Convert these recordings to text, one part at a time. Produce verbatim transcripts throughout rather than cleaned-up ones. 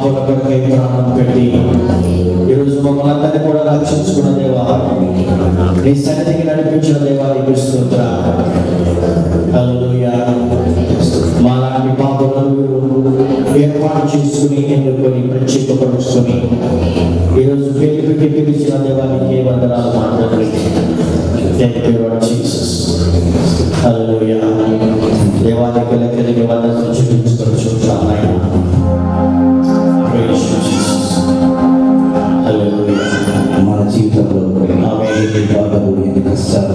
పాపల కొరకై ప్రాణం పెట్టి ఈరోజు మమ్మల్ని అందరినీ కూడా రక్షించుకున్న దేవా, నీ సన్నిధికి నడిపించిన దేవా, నీకు స్తోత్రాలు. హల్లెలూయా. మాలాంటి పాపలను ఏర్పాటు చేసుకుని ఎన్నుకొని ప్రత్యేకపరుచుకొని ఈరోజు పేరు పెట్టి పిలిచిన దేవానికి వందనాలు మాట్లాడి. Thank you lord Jesus. Hallelujah. దేవానికి లెక్కలకి వందనాలు చూపించుకొనిచున్నాం నాయన. Praise you Jesus. హల్లెలూయా. మన జీవితంలో ఆమె బాధలు ఎన్ని కష్టాలు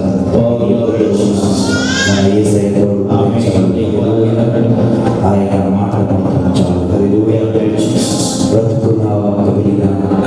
మన యేసయ్యతో ఆయన మాట్లాడటం చాలు. హల్లెలూయా. బ్రతుకున్నావా, కదిలినా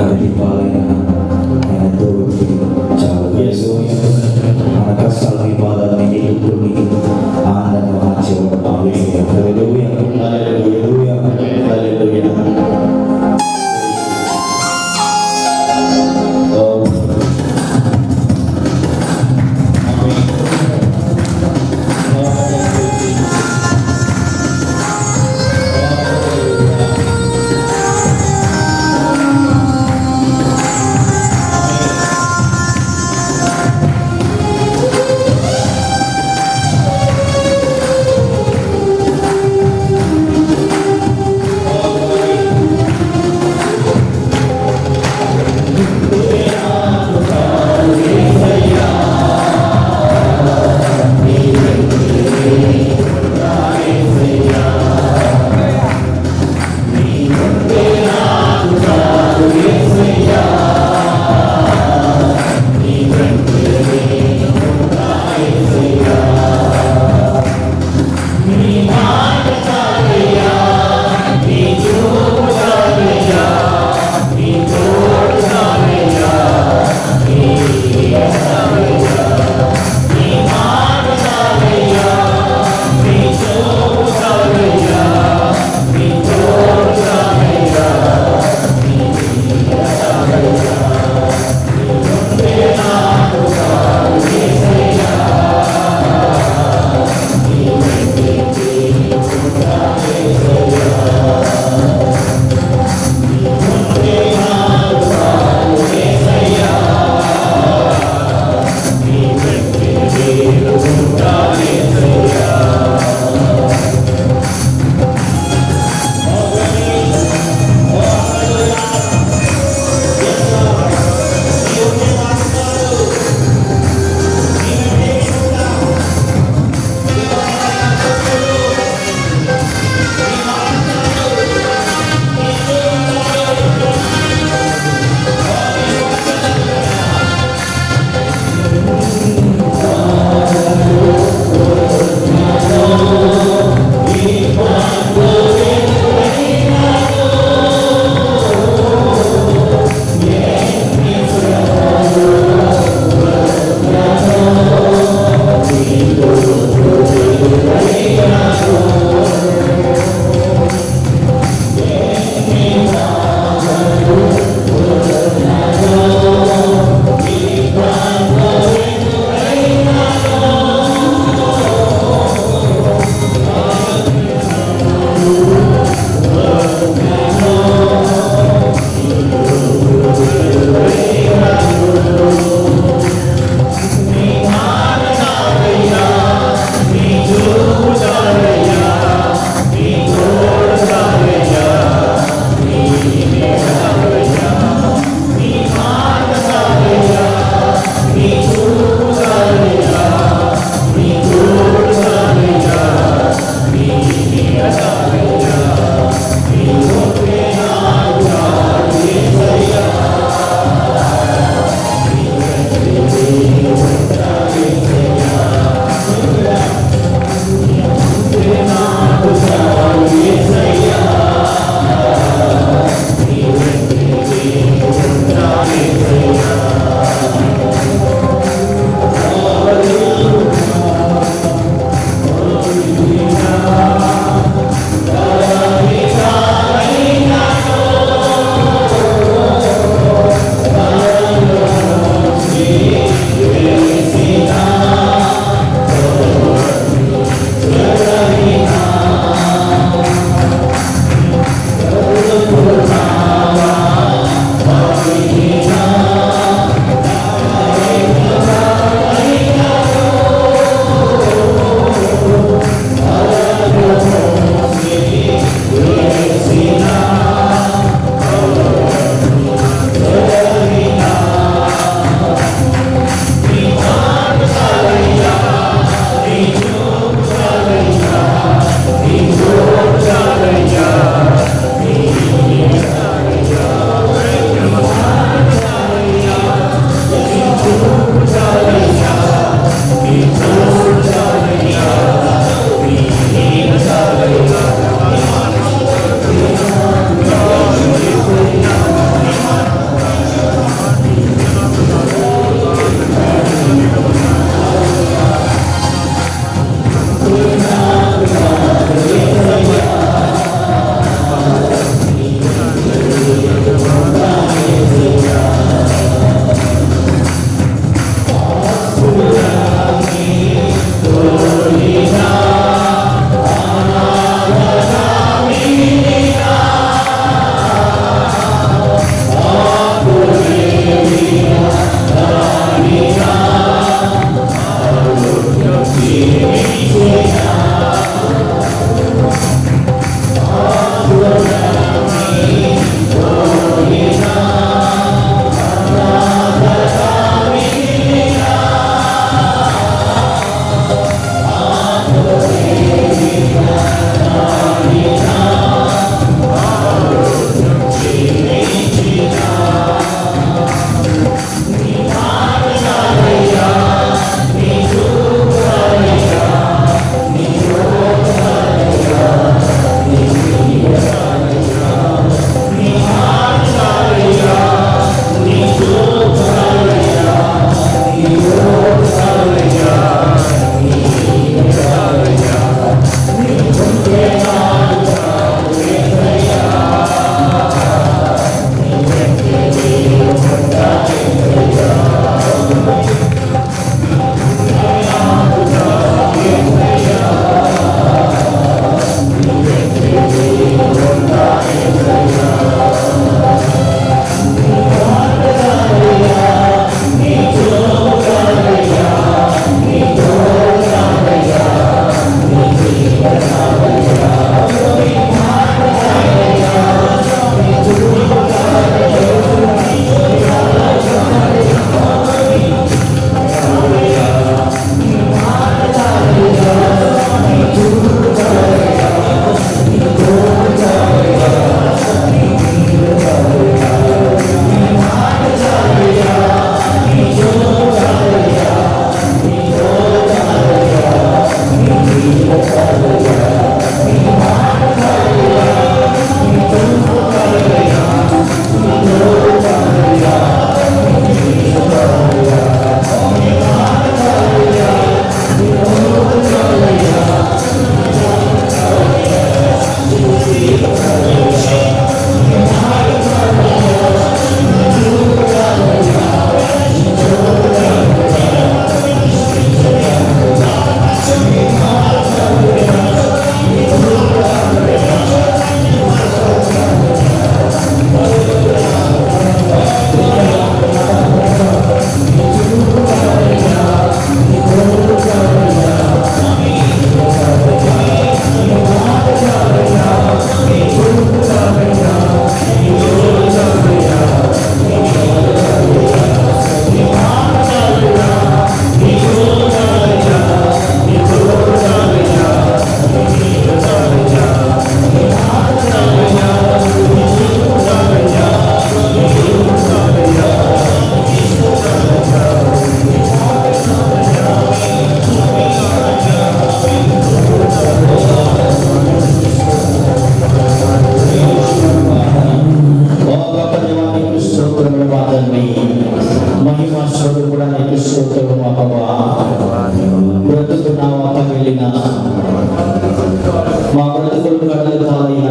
మా బ్రతుకులు కడలు పాలైన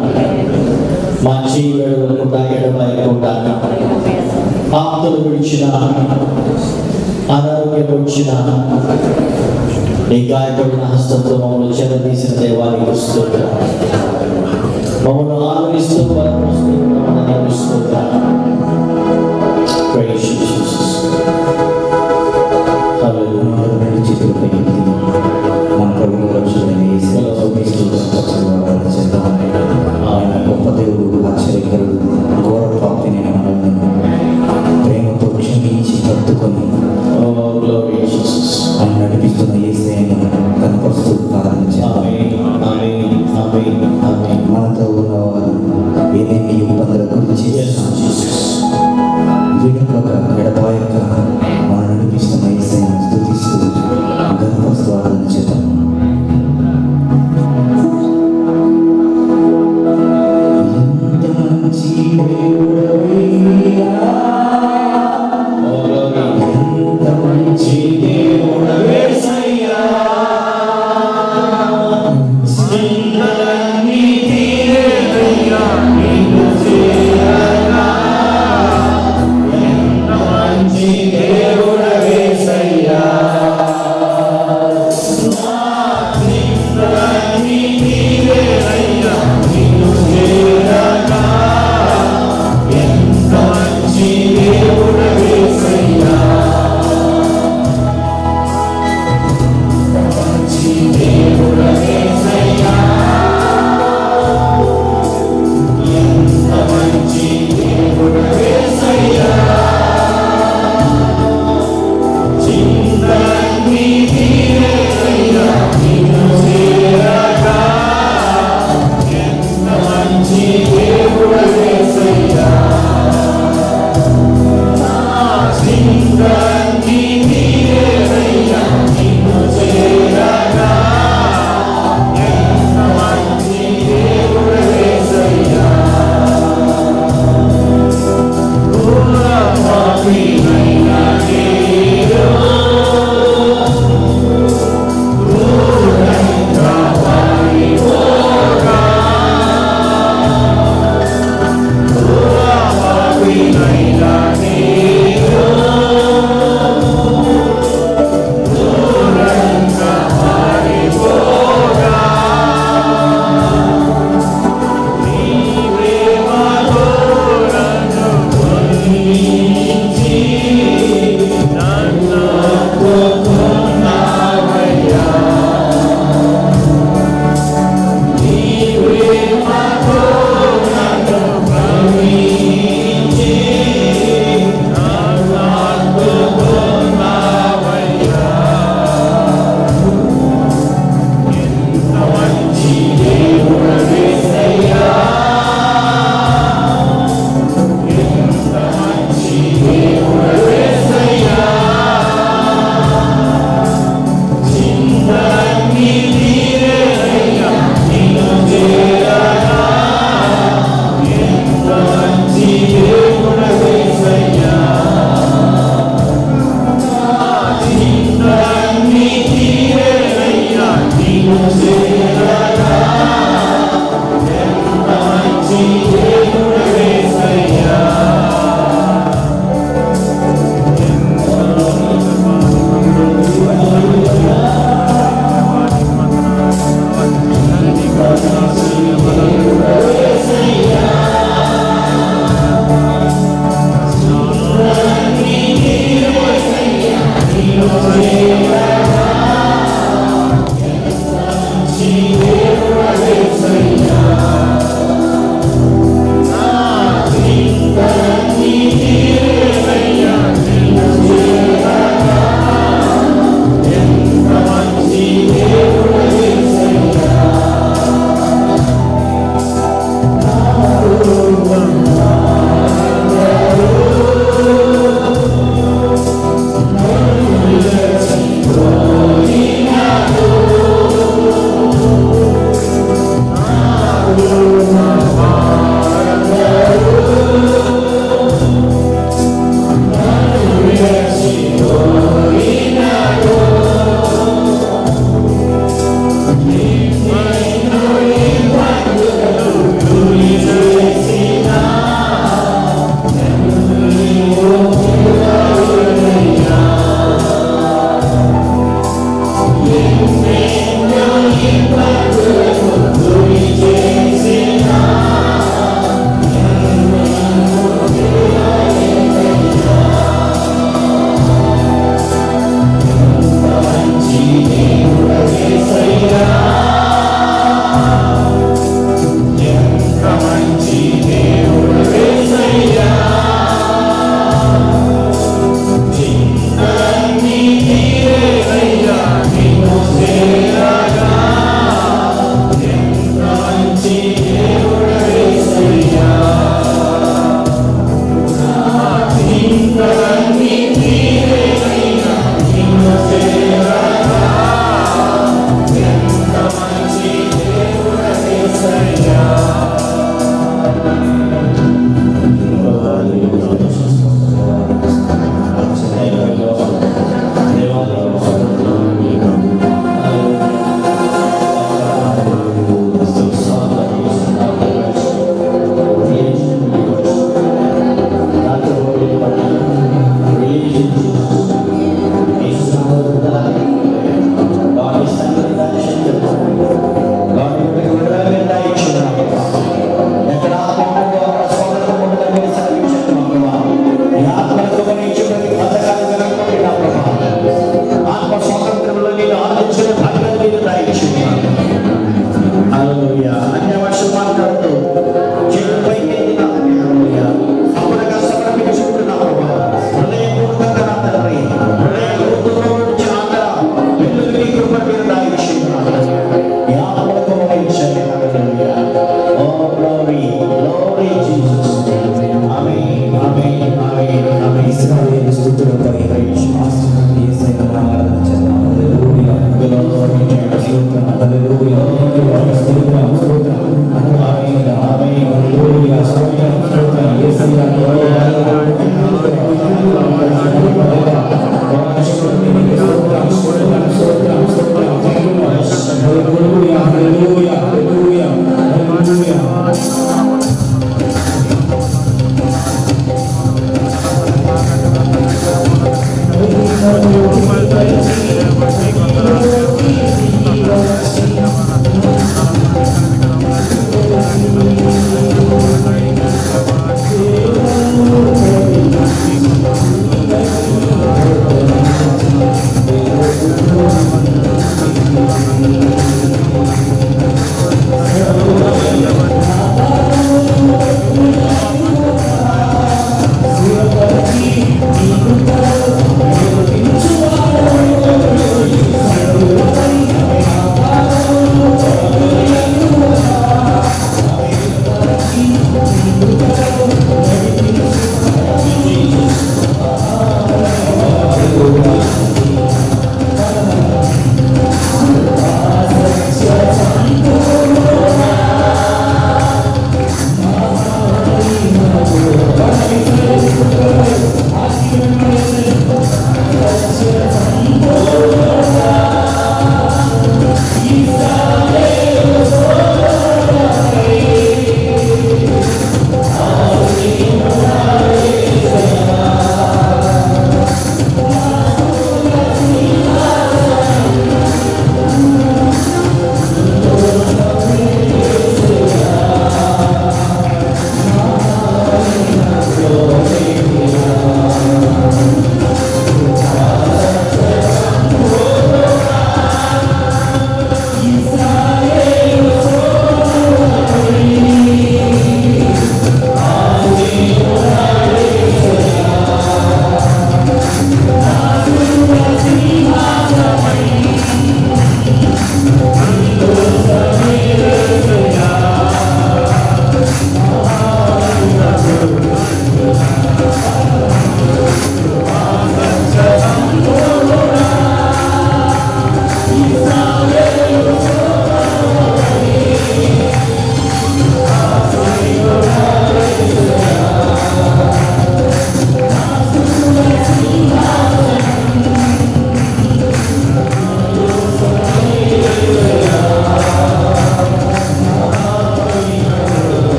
మా జీవుడుకుండా ఎడబాయకుండా ఆప్తులు విడిచిన అనారోగ్యం వచ్చిన నీ గాయపడిన హస్తంతో మమ్మల్ని చెరదీసిన దేవానికి స్తోత్రం. మమ్మల్ని ఆదరిస్తూ బలపరుస్తూ స్తోత్రం. Praise you, Jesus. Hallelujah. చిత్రపై మన ప్రభువు రక్షకుడైన యేసు క్రీస్తు చేత ఆయన గొప్ప దేవుడు, ఆశ్చర్యకరుడు, ఘోర పాపిని మనల్ని ప్రేమతో క్షమించి పట్టుకొని ఆయన నడిపిస్తున్న యేసయ్యను కనపరుస్తూ ప్రార్థన చేద్దాం. మనతో ఉన్నవారు ఏదేమి ఇబ్బందుల గురించి విడుదల ఎడబాయక మన నడిపిస్తున్న యేసయ్యను స్తుతిస్తూ కనపరుస్తూ ప్రార్థన చేద్దాం. Yeah.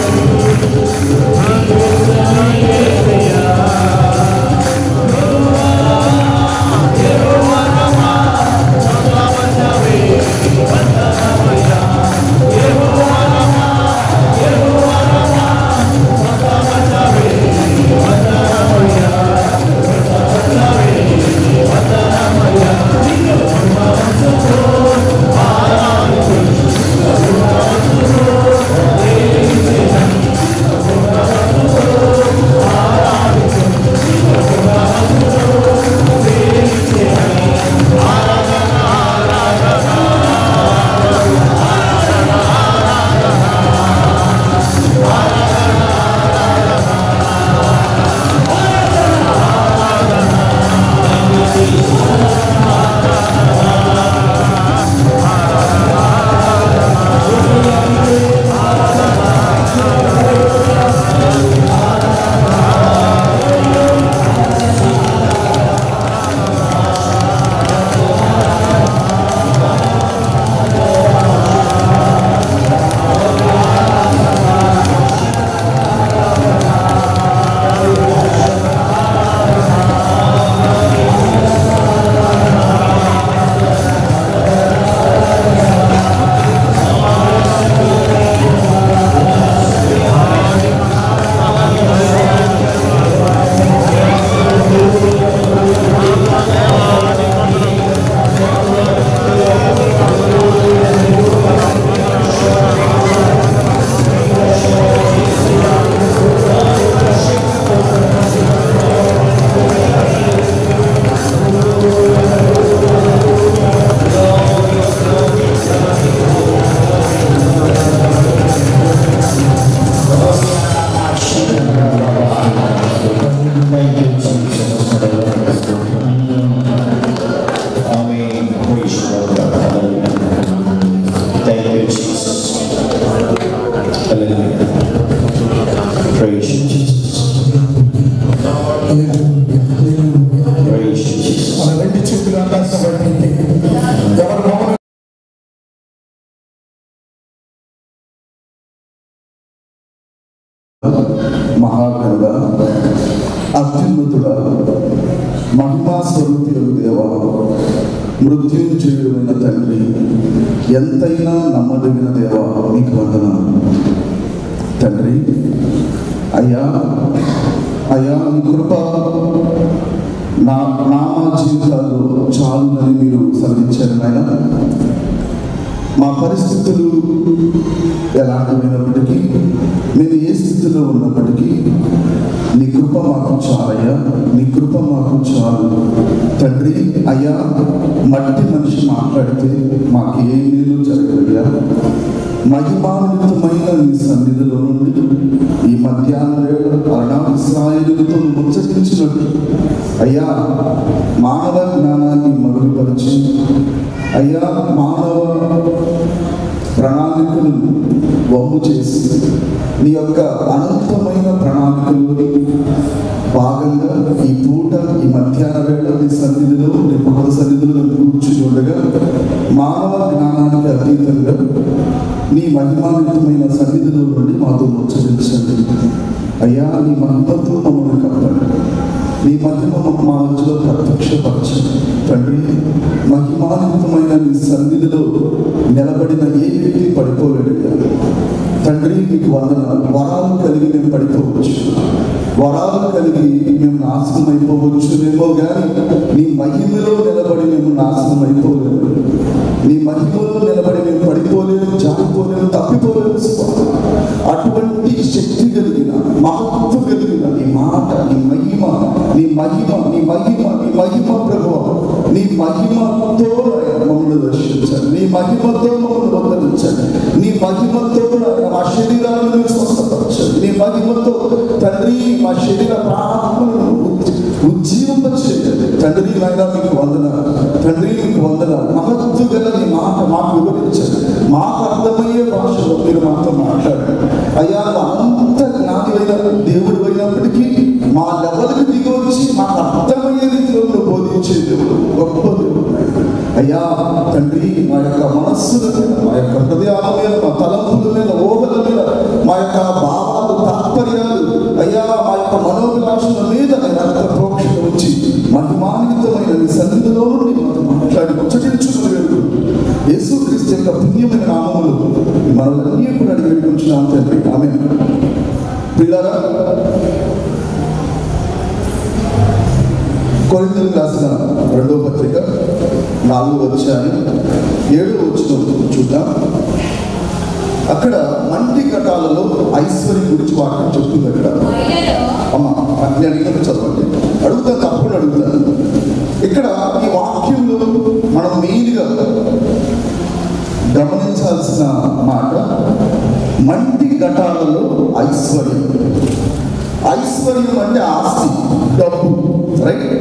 మహాగణుడ, అత్యున్నతుడ, మహిమా స్వరూపుడు దేవ, మృత్యుంజయుడైన తండ్రి, ఎంతైనా నమ్మదగిన దేవ, నీకు వందనాలు తండ్రి. అయ్యా అయ్యా నీ కృప నా నా జీవితాల్లో చాలునని మీరు సెలవించారు నాయన. మా పరిస్థితులు ఎలాంటివైనప్పటికీ, మేము ఏ స్థితిలో ఉన్నప్పటికీ నీ కృప మాకు చాలయ్యా, నీ కృప మాకు చాలు తండ్రి. అయ్యా మట్టి మనిషి మాట్లాడితే మాకు ఏ మేలు జరగదయ్యా. మహిమాన్వితమైన నీ సన్నిధిలో నుండి ఈ మధ్యాహ్న వేళ అరణా ఇశ్రాయేలుతో ముచ్చటించినట్టు అయ్యా మానవ జ్ఞానాన్ని మరుగుపరిచి అయ్యా మానవ ప్రణాళికను వమ్ము చేసి నీ యొక్క అనంతమైన ప్రణాళికలోని భాగంగా ఈ పూట ఈ మధ్యాహ్న వేళ నీ సన్నిధిలో నీ పాద సన్నిధిలో కూర్చుని ఉండగా మానవ జ్ఞానానికి అతీతంగా నీ మహిమాన్వితమైన సన్నిధిలో నుండి మాతో ముచ్చరించండి అయ్యా. నీ మహిమతో మమ్మల్ని కప్పండి, నీ మహిమ మా మధ్యలో ప్రత్యక్షపరచండి తండ్రి. మహిమాన్వితమైన నీ సన్నిధిలో నిలబడిన ఏ వ్యక్తి పడిపోలేడు తండ్రి. మీకు వందనాలు. వరాలు కలిగి మేము పడిపోవచ్చు, వరాలు కలిగి మేము నాశనం అయిపోవచ్చునేమో కానీ నీ మహిమలో నిలబడి మేము నాశనం అయిపోలేము. నీ మహిమలో నిలబడి మేము పడిపోలేము, జారిపోలేము, తప్పిపోలేము. అటువంటి శక్తి కలిగిన మహత్వ కలిగిన నీ మాట, నీ మహిమ, నీ మహిమ నీ మహిమ నీ మహిమ ప్రభువ, నీ మహిమతో మమ్మల్ని దర్శించండి, నీ మహిమతో మమ్మల్ని వందరించండి, నీ మహిమతో మా శరీరాలను స్వస్థపరచండి, నీ మహిమతో తండ్రి మా శరీర ప్రాణాత్మలను ఉజ్జీవింపచేయండి తండ్రి. నాయన మీకు వందనాలు తండ్రి, మీకు వందనాలు. మహత్వ గల నీ మాట మాకు వివరించండి, మాకు అర్థమయ్యే భాషలో మీరు మాతో మాట్లాడండి అయ్యా. అంత జ్ఞానులైన దేవుడు అయినప్పటికీ మా లెవెల్కి దిగి వచ్చి మాకు అర్థమయ్యే రీతిలో బోధించే దేవుడు, గొప్ప దేవుడు అయ్యా తండ్రి. మా యొక్క మనస్సుల మీద, మా యొక్క హృదయాల మీద, మా తలంపుల మీద, ఊహల మీద, మా యొక్క భావ ప్రియులారా, కొరింథీయులకు రాసిన రెండవ పత్రిక నాలుగో అధ్యాయం ఏడో వచనం చూద్దాం. అక్కడ మంటి ఘటాలలో ఐశ్వర్యం గురించి వాక్యం చెప్తుంది. అక్కడ అమ్మా నేను అడిగినట్టు చదవండి, అడుగుతాను, తప్పకుండా అడుగుతాను. ఇక్కడ ఈ వాక్యంలో మనం మెయిన్గా గమనించాల్సిన మాట మంటి ఘటాలలో ఐశ్వర్యం. ఐశ్వర్యం అంటే ఆస్తి, డబ్బు, రైట్?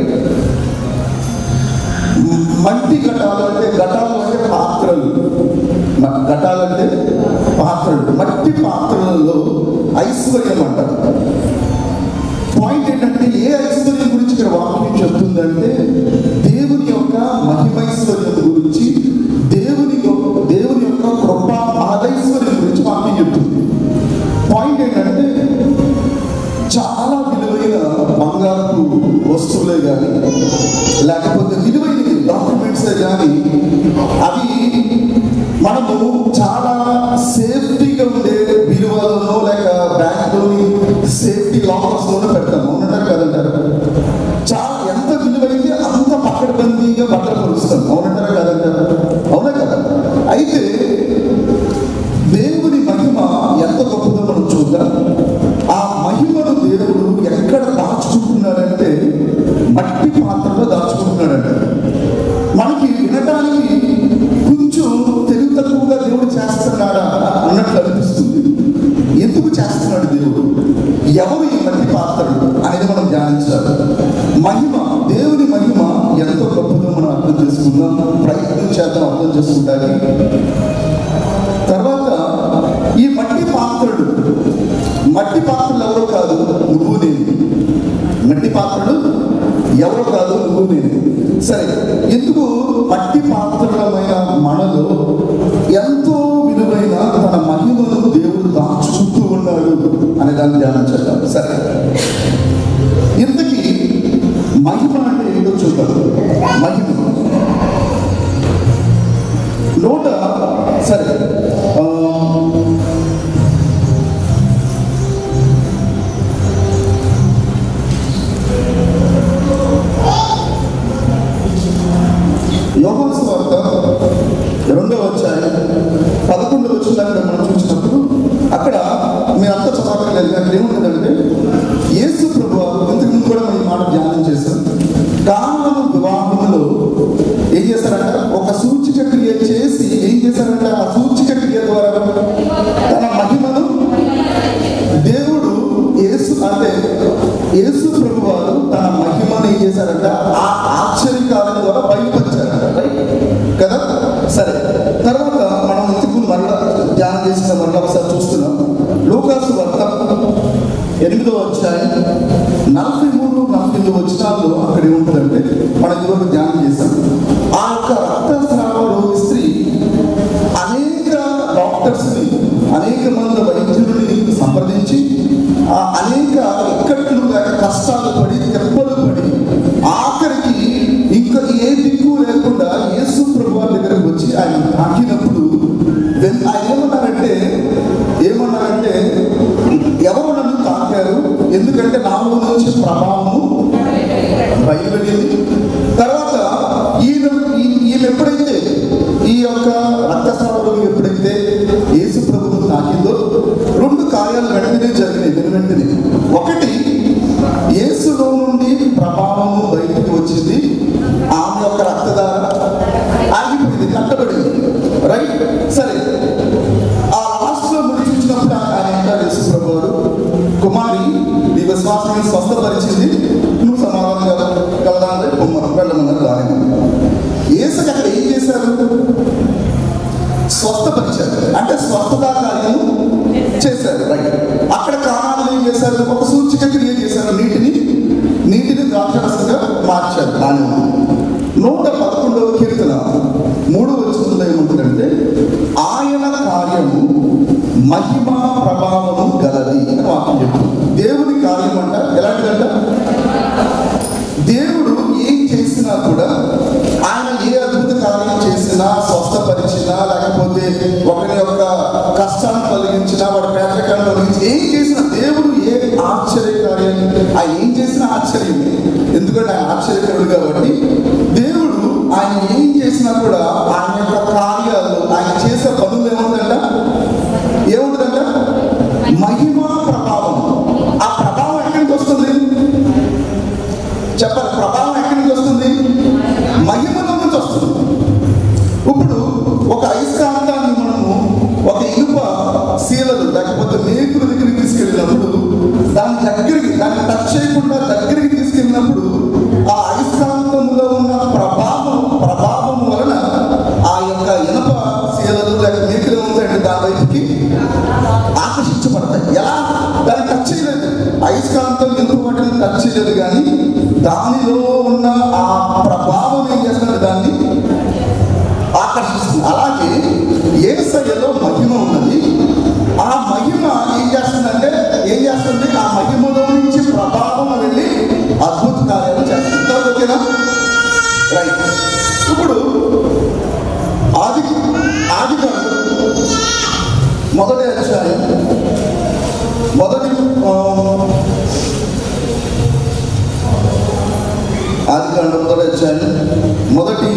మట్టి ఘటాలు అంటే ఘటాలు అంటే పాత్రలు, ఘటాలు అంటే పాత్రలు, మట్టి పాత్రలలో ఐశ్వర్యం అంటారు. పాయింట్ ఏంటంటే ఏ ఐశ్వర్యం గురించి ఇక్కడ వాక్యం చెప్తుందంటే దేవుని యొక్క మహిమైశ్వర్యం గురించి, దేవుని దేవుని యొక్క కృప మహదైశ్వర్యం గురించి వాక్యం చెప్తుంది. పాయింట్ ఏంటంటే చాలా విలువైన బంగారు వస్తువులే కానీ లేకపోతే విలువైన డాక్యుమెంట్సే కానీ అవి మనము చాలా సేఫ్టీగా ఉండే విలువలను లేక బ్యాంకులోని సేఫ్టీ లాకర్స్లోనే పెడతాము. అవునంటారు కదంటారు? చాలా ఎంత విలువైతే అంత పకడ్బందీగా భద్రపరుస్తాం. అవునంటారా కదంటారు? అవునా కదా? అయితే దేవుని మహిమ ఎంత గొప్పదో మనం చూద్దాం. ఆ మహిమను దేవుడు ఎక్కడ దాచుకుంటున్నాడంటే మట్టి పాత్రలో దాచుకుంటున్నాడంట. మనకి వినడానికి కొంచెం తెలివి తక్కువగా దేవుడు చేస్తున్నాడా అన్నట్లు అనిపిస్తుంది. ఎందుకు చేస్తున్నాడు దేవుడు? ఎవరు ఈ మట్టి పాత్రలు అనేది మనం ధ్యానించాలి. మహిమ, దేవుని మహిమ ఎంతో గొప్పదో మనం అర్థం చేసుకుందాం, ప్రయత్నం చేద్దాం అర్థం చేసుకుంటానికి. తర్వాత ఈ మట్టి పాత్రలు, మట్టి పాత్రలు ఎవరో కాదు, నువ్వు నేను. మట్టి పాత్రలు ఎవరో కాదు, నువ్వు నేను. సరే, ఎందుకు మట్టి పాత్రలమైన మనలో ఎంతో విలువైన తన మహిమను దేవుడు దాచుకుంటూ ఉన్నాడు అనే దాన్ని ధ్యానం చేద్దాం. సరే, ఇంతకీ మహిమ అంటే ఏంటో చూద్దాం. మహిమ నోట సరే యోహాను సువార్త రెండవ అధ్యాయం పదకొండవ వచనం మనం చూసినప్పుడు అక్కడ మీరంతా చదవక్కర్లేదు, అక్కడ ఏముంటుందంటే యేసు ప్రభువు ఇంతకు ముందు కూడా మనం ఈ మాట ధ్యానం చేశాం. కానాను వివాహంలో ఏం చేశారంట? ఒక సూచిక క్రియ చేసి ఏం చేశారంట? ఆ సూచిక క్రియ ద్వారా తన మహిమను దేవుడు యేసు అంటే యేసు ప్రభు వారు తన మహిమను ఏం చేశారంట? ఆ ఆశ్చర్యకాలం ద్వారా బయలుపరిచారంట కదా. సరే, తర్వాత మనం ఇంతకు మరలా ధ్యానం చేసిన మరలా ఒకసారి చూస్తున్నాం. లూకాసు వార్త ఎనిమిదో అధ్యాయం నలభై మూడు నలభై ఎనిమిది వచనాల్లో అక్కడ ఏముంటుందంటే మనం ఇదివరకు ధ్యానం చేశాం. ఆ యొక్క రక్తస్రావ రోగి స్త్రీ అనేక డాక్టర్స్ని, అనేక మంది వైద్యులని సంప్రదించి ఆ అనేక ఇక్కట్లు లేక కష్టాలు పడి తెప్పలు పడి ఆఖరికి ఇంకా ఏ దిక్కు లేకుండా యేసు ప్రభు దగ్గరకు వచ్చి ఆయన తాకినప్పుడు ఆయన ఏమన్నారంటే ఏమన్నారంటే ఎవరు నన్ను తాకారు, ఎందుకంటే నాలో నుంచి ప్రభావము బయలువెళ్ళింది. తర్వాత ఈయన ఈయన ఎప్పుడైతే ఈ యొక్క రక్తస్రావం ఎప్పుడైతే యేసు ప్రభువును తాకిందో రెండు కార్యాలు వెంటనే జరిగినాయి. వెను వెంటనే ఒకటి, యేసులో నుండి ప్రభావము బయటకు వచ్చింది, ఆమె యొక్క రక్తధార ఆగిపోయింది, కట్టబడింది, రైట్? సరే, ఆ లాస్ట్ లో ముడి చూసినప్పుడు ఆయన అంటారు యేసు ప్రభు వారు, కుమారి నీ విశ్వాసాన్ని స్వస్థపరిచింది, నువ్వు సమాధానం కలదా అంటే వెళ్ళమన్నారు. దాని యేసు అక్కడ ఏం చేశారు? స్వస్థపరిచారు, అంటే స్వస్థత కార్యము చేశారు, రైట్? అక్కడ కారణాలు ఏం చేశారు? ఒక సూచిక క్రియ చేశారు, నీటిని నీటిని ద్రాక్షరసంగా మార్చారు. దాని నూట పదకొండవ కీర్తన మూడవ వచనంలో ఏముంటుందంటే ఆయన కార్యము మహిమ ప్రభావము గలది అని వాక్యం చెప్తుంది. దేవుని కార్యం అంట ఎలాంటిదంట? దేవుడు ఏం చేసినా కూడా, ఆయన ఏ అద్భుత కార్యం చేసినా, స్వస్థపరిచినా, లేకపోతే ఒకరి యొక్క కష్టాన్ని కలిగించినా, వాడి పేదరికాన్ని కలిగించి ఏం చేసినా, దేవుడు ఏ తీసుకెళ్ళినప్పుడు దాని దగ్గరికి దాన్ని టచ్ చేయకుండా దగ్గరికి తీసుకెళ్ళినప్పుడు ఆ అయస్కాంతంలో ఉన్న ప్రభావం ప్రభావం వలన ఆ యొక్క ఇనప శీలలు లేక మేకలు ఉంటాయండి దాని వైపుకి ఆకర్షించబడతాయి. ఎలా? దాన్ని టచ్ చేయలేదు, అయస్కాంతం ఇనుప వాటిని టచ్ చేయలేదు, కానీ దానిలో ఉన్న ఆ ప్రభావం ఏం చేస్తున్నది? దాన్ని ఆకర్షిస్తుంది. అలాగే యేసయ్యలో మహిమ ఉన్నది. ఆ మహిమ ఏం చేస్తుందంటే ఏం చేస్తుంది? ఆ మహిమలో నుంచి ప్రభావం వెళ్ళి అద్భుత కార్యాలు చేస్తుంది. ఓకేనా? రైట్. ఇప్పుడు ఆది ఆది మొదటి అధ్యాయం మొదటి ఆది కాండ మొదటి అధ్యాయం మొదటి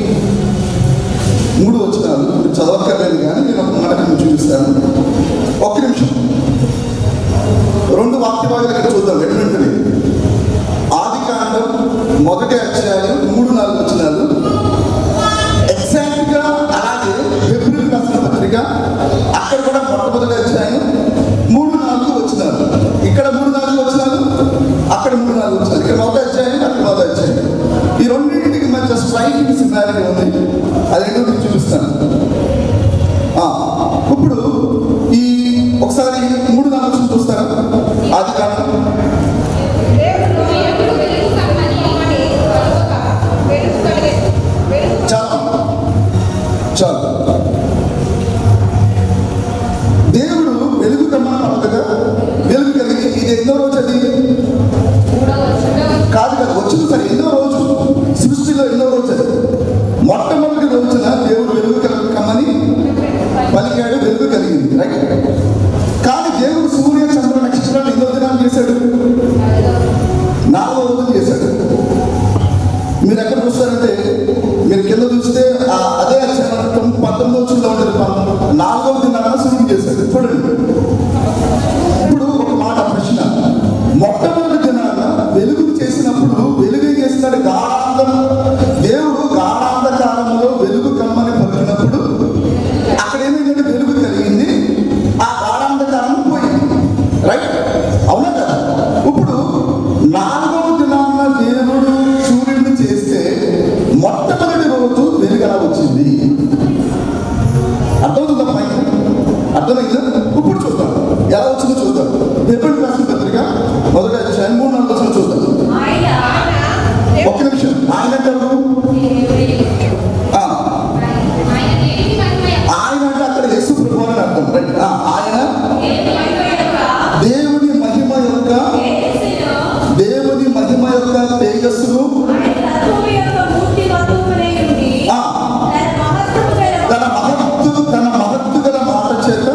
మూడు వచనాలు చదవక్కర్లేదు, కానీ నేను ఒక మాట చూపిస్తాను. ఒక్క నిమిషం, రెండు వాక్య భాగాలు ఇక్కడ చూద్దాం. వెంటనే ఆది కాండం మొదటి అధ్యాయం మూడు నాలుగు వచనాలు ఎగ్జాక్ట్ గా అలాగే ఫిబ్రవరి రాసిన పత్రిక అక్కడ కూడా మొట్టమొదటి అధ్యాయం మూడు నాలుగు వచనాలు, ఇక్కడ మూడు నాలుగు వచనాలు, అక్కడ మూడు నాలుగు వచనాలు, ఇక్కడ మొదటి అధ్యాయం, అక్కడ మొదటి అధ్యాయం. ఈ రెండింటికి మధ్య స్ట్రైకింగ్ సిమిలారిటీ ఉంది. అది ఏంటో నేను చూపిస్తాను. ఇప్పుడు ఈ ఒకసారి మూడు నాలుగు చూస్తారా? ఆది కాండం చాలు చాలు. దేవుడు వెలుగు కమ్మన పడగా వెలుగు కలిగి, ఇది ఎన్నో రోజు? అది కాదు కదా, వచ్చింది సరే ఎన్నో రోజు, సృష్టిలో ఎన్నో రోజు. అది మొట్టమొదటి రోజున దేవుడు వెలుగు కమ్మని పలికాడు, వెలుగు కలిగింది. రైట్. కానీ దేవుడు సూర్య చంద్ర నక్షత్రాలు ఎన్నో దినాలు చేశాడు? నాలుగో రోజు చేశాడు. మీరు ఎక్కడ చూస్తారంటే మీరు కింద చూస్తే అదే పంతొమ్మిది రోజుల్లో ఉంటుంది. నాలుగవ దినాన సూర్యుడు చేశాడు. చూడండి, ఇప్పుడు ఒక మాట ప్రశ్న. మొట్టమొదటి దినాన వెలుగు చేసినప్పుడు వెలుగు ఏం చేస్తున్నాడు? గాఢాంధం. దేవుడు గాఢాంధకారంలో వెలుగు కమ్మని పలికినప్పుడు అక్కడ ఏమైందంటే వెలుగు కలిగింది, ఆ గాఢాంధకారం పోయింది. రైట్, అవునా కదా? ఇప్పుడు నాలుగవ దినాన దేవుడు సూర్యుడిని చేస్తే మొట్టమొదటి రోజు వెలుగు ఎలా వచ్చింది? అర్థమవుతుందా? పైన అర్థమైందా? ఇప్పుడు చూద్దాం ఎలా వచ్చిందో చూద్దాం. ఫిబ్రవరి రాసిన పత్రిక మొదటి అధ్యాయం మూడు నాలుగు వచ్చిన చూద్దాం. ఒక్క నిమిషం. ఆయన ఆయన అంటే అక్కడ యేసు ప్రభువు అని అర్థం. రైట్. ఆయన దేవుని మహిమ యొక్క దేవుని మహిమ యొక్క తేజస్సును తన మహత్తు తన మహత్తు గల మాట చేత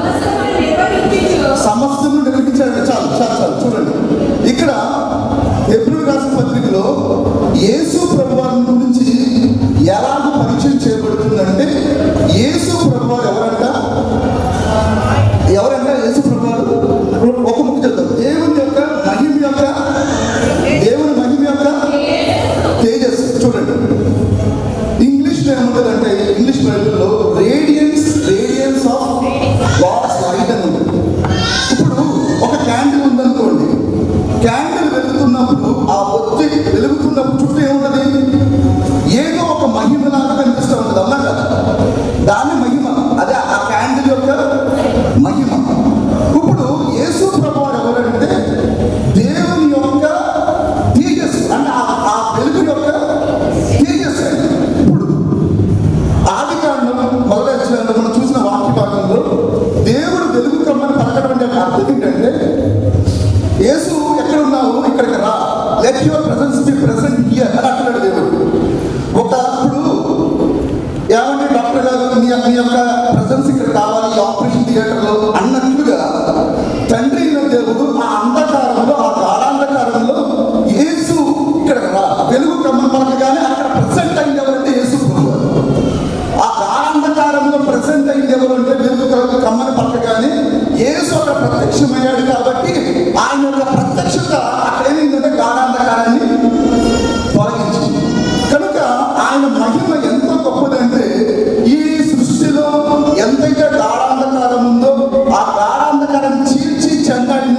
సమస్తము నిర్వహించాడు. చాలు చాలు చాలు. చూడండి, ఇక్కడ ఫిబ్రవరి రాసిన పత్రికలో యేసు ప్రభువారి గురించి ఎలాగ పరిచయం చేయబడుతుందంటే, యేసు ప్రభువారు ఎవరంట ఎవరంట యేసు ప్రభువారు ఒక ముఖ్య చెప్తారు. దేవుని యొక్క మహిమ యొక్క దేవుని మహిమ యొక్క తేజస్సు. చూడండి, ఇంగ్లీష్లో ఏముంటుందంటే, ఇంగ్లీష్ బైబిల్లో radiance radiance of God's light అని ఉంటుంది. ఇప్పుడు ఒక క్యాండిల్ ఉందనుకోండి, క్యాండిల్ వెలుగుతున్నప్పుడు ఆ ఒత్తి వెలుగుతున్నప్పుడు చుట్టూ ఏముంటుంది? ఏదో ఒక మహిమలాగా కనిపిస్తూ ఉంటుంది. అవునా కదా? దాని మహిమ అదే ఆ క్యాండిల్ యొక్క మహిమ. ఇప్పుడు యేసు ప్రభువారు ఎవరంటే దేవుని యొక్క తేజస్సు, అంటే ఆ వెలుగు యొక్క తేజస్సు. ఇప్పుడు ఆది కాండం మొదటి అధ్యాయంలో మనం చూసిన వాక్య భాగంలో దేవుడు వెలుగు కమ్మని పలకడం అంటే అర్థం ఏంటంటే, యేసు ఎక్కడ ఉన్నావు? ఇక్కడికి రా, let your presence be present here అని అంటున్నాడు దేవుడు. ఒకప్పుడు ఏమంటే డాక్టర్ గారు మీ మీ యొక్క ప్రెసెన్స్ ఇక్కడ కావాలి ఆపరేషన్ థియేటర్లో అన్నట్లుగా తండ్రి అయిన దేవుడు ఆ అంధకారంలో, ఆ గాఢాంధకారంలో యేసు ఇక్కడ రా వెలుగు కమ్మని పలకగానే అక్కడ ప్రెసెంట్ అయింది ఎవరంటే యేసు ప్రభువు. ఆ గాఢాంధకారంలో ప్రెసెంట్ అయింది ఎవరు అంటే వెలుగు కమ్మని పలకగానే యేసు అక్కడ ప్రత్యక్షమయ్యాడు. కాబట్టి ఆయన యొక్క ప్రత్యక్షత అక్కడ ఏమైందంటే గాఢాంధకారాన్ని తొలగించింది. కనుక ఆయన మహిమ ఎంత గొప్పదంటే, ఈ సృష్టిలో ఎంతైతే గాఢాంధకారం ఉందో ఆ గాఢాంధకారం చీల్చి చెండాడి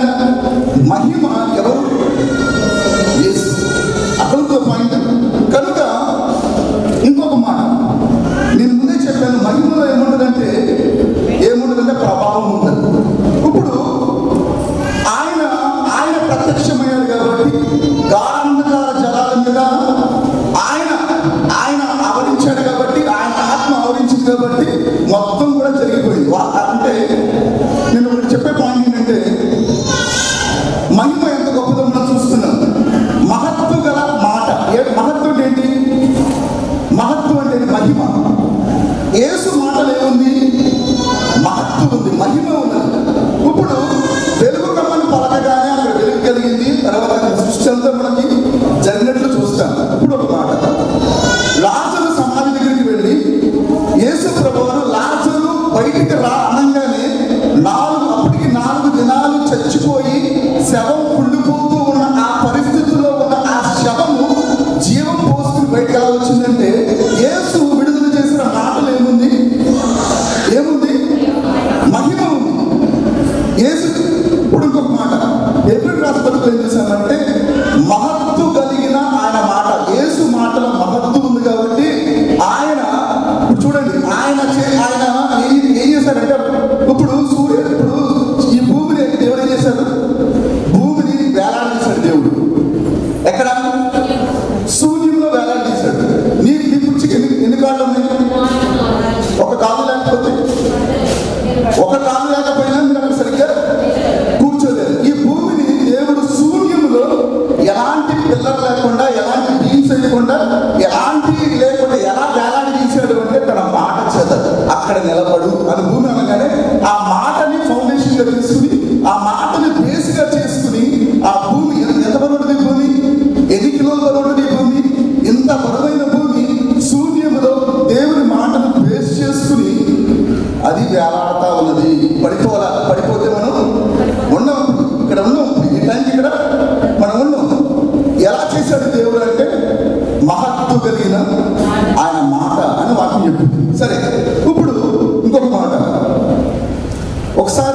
ఆ భూమి ఎంత బరువుంటుంది? భూమి ఎన్ని కిలోల బరువుంటుంది? భూమి ఇంత బరువైన భూమి శూన్యములో దేవుని మాటను బేస్ చేసుకుని అది వేలాడుతూ ఉన్నది. పడిపోవాలా? పడిపోతే మనం ఉన్నాం, ఇక్కడ ఉన్నాం, ఈ టైంకి ఇక్కడ మనం ఉన్నాం. ఎలా చేశాడు దేవుడు అంటే మహత్తు కలిగిన ఆయన మాట అని వాక్యం చెప్పింది. సరే, ఇప్పుడు ఇంకొక మాట. ఒకసారి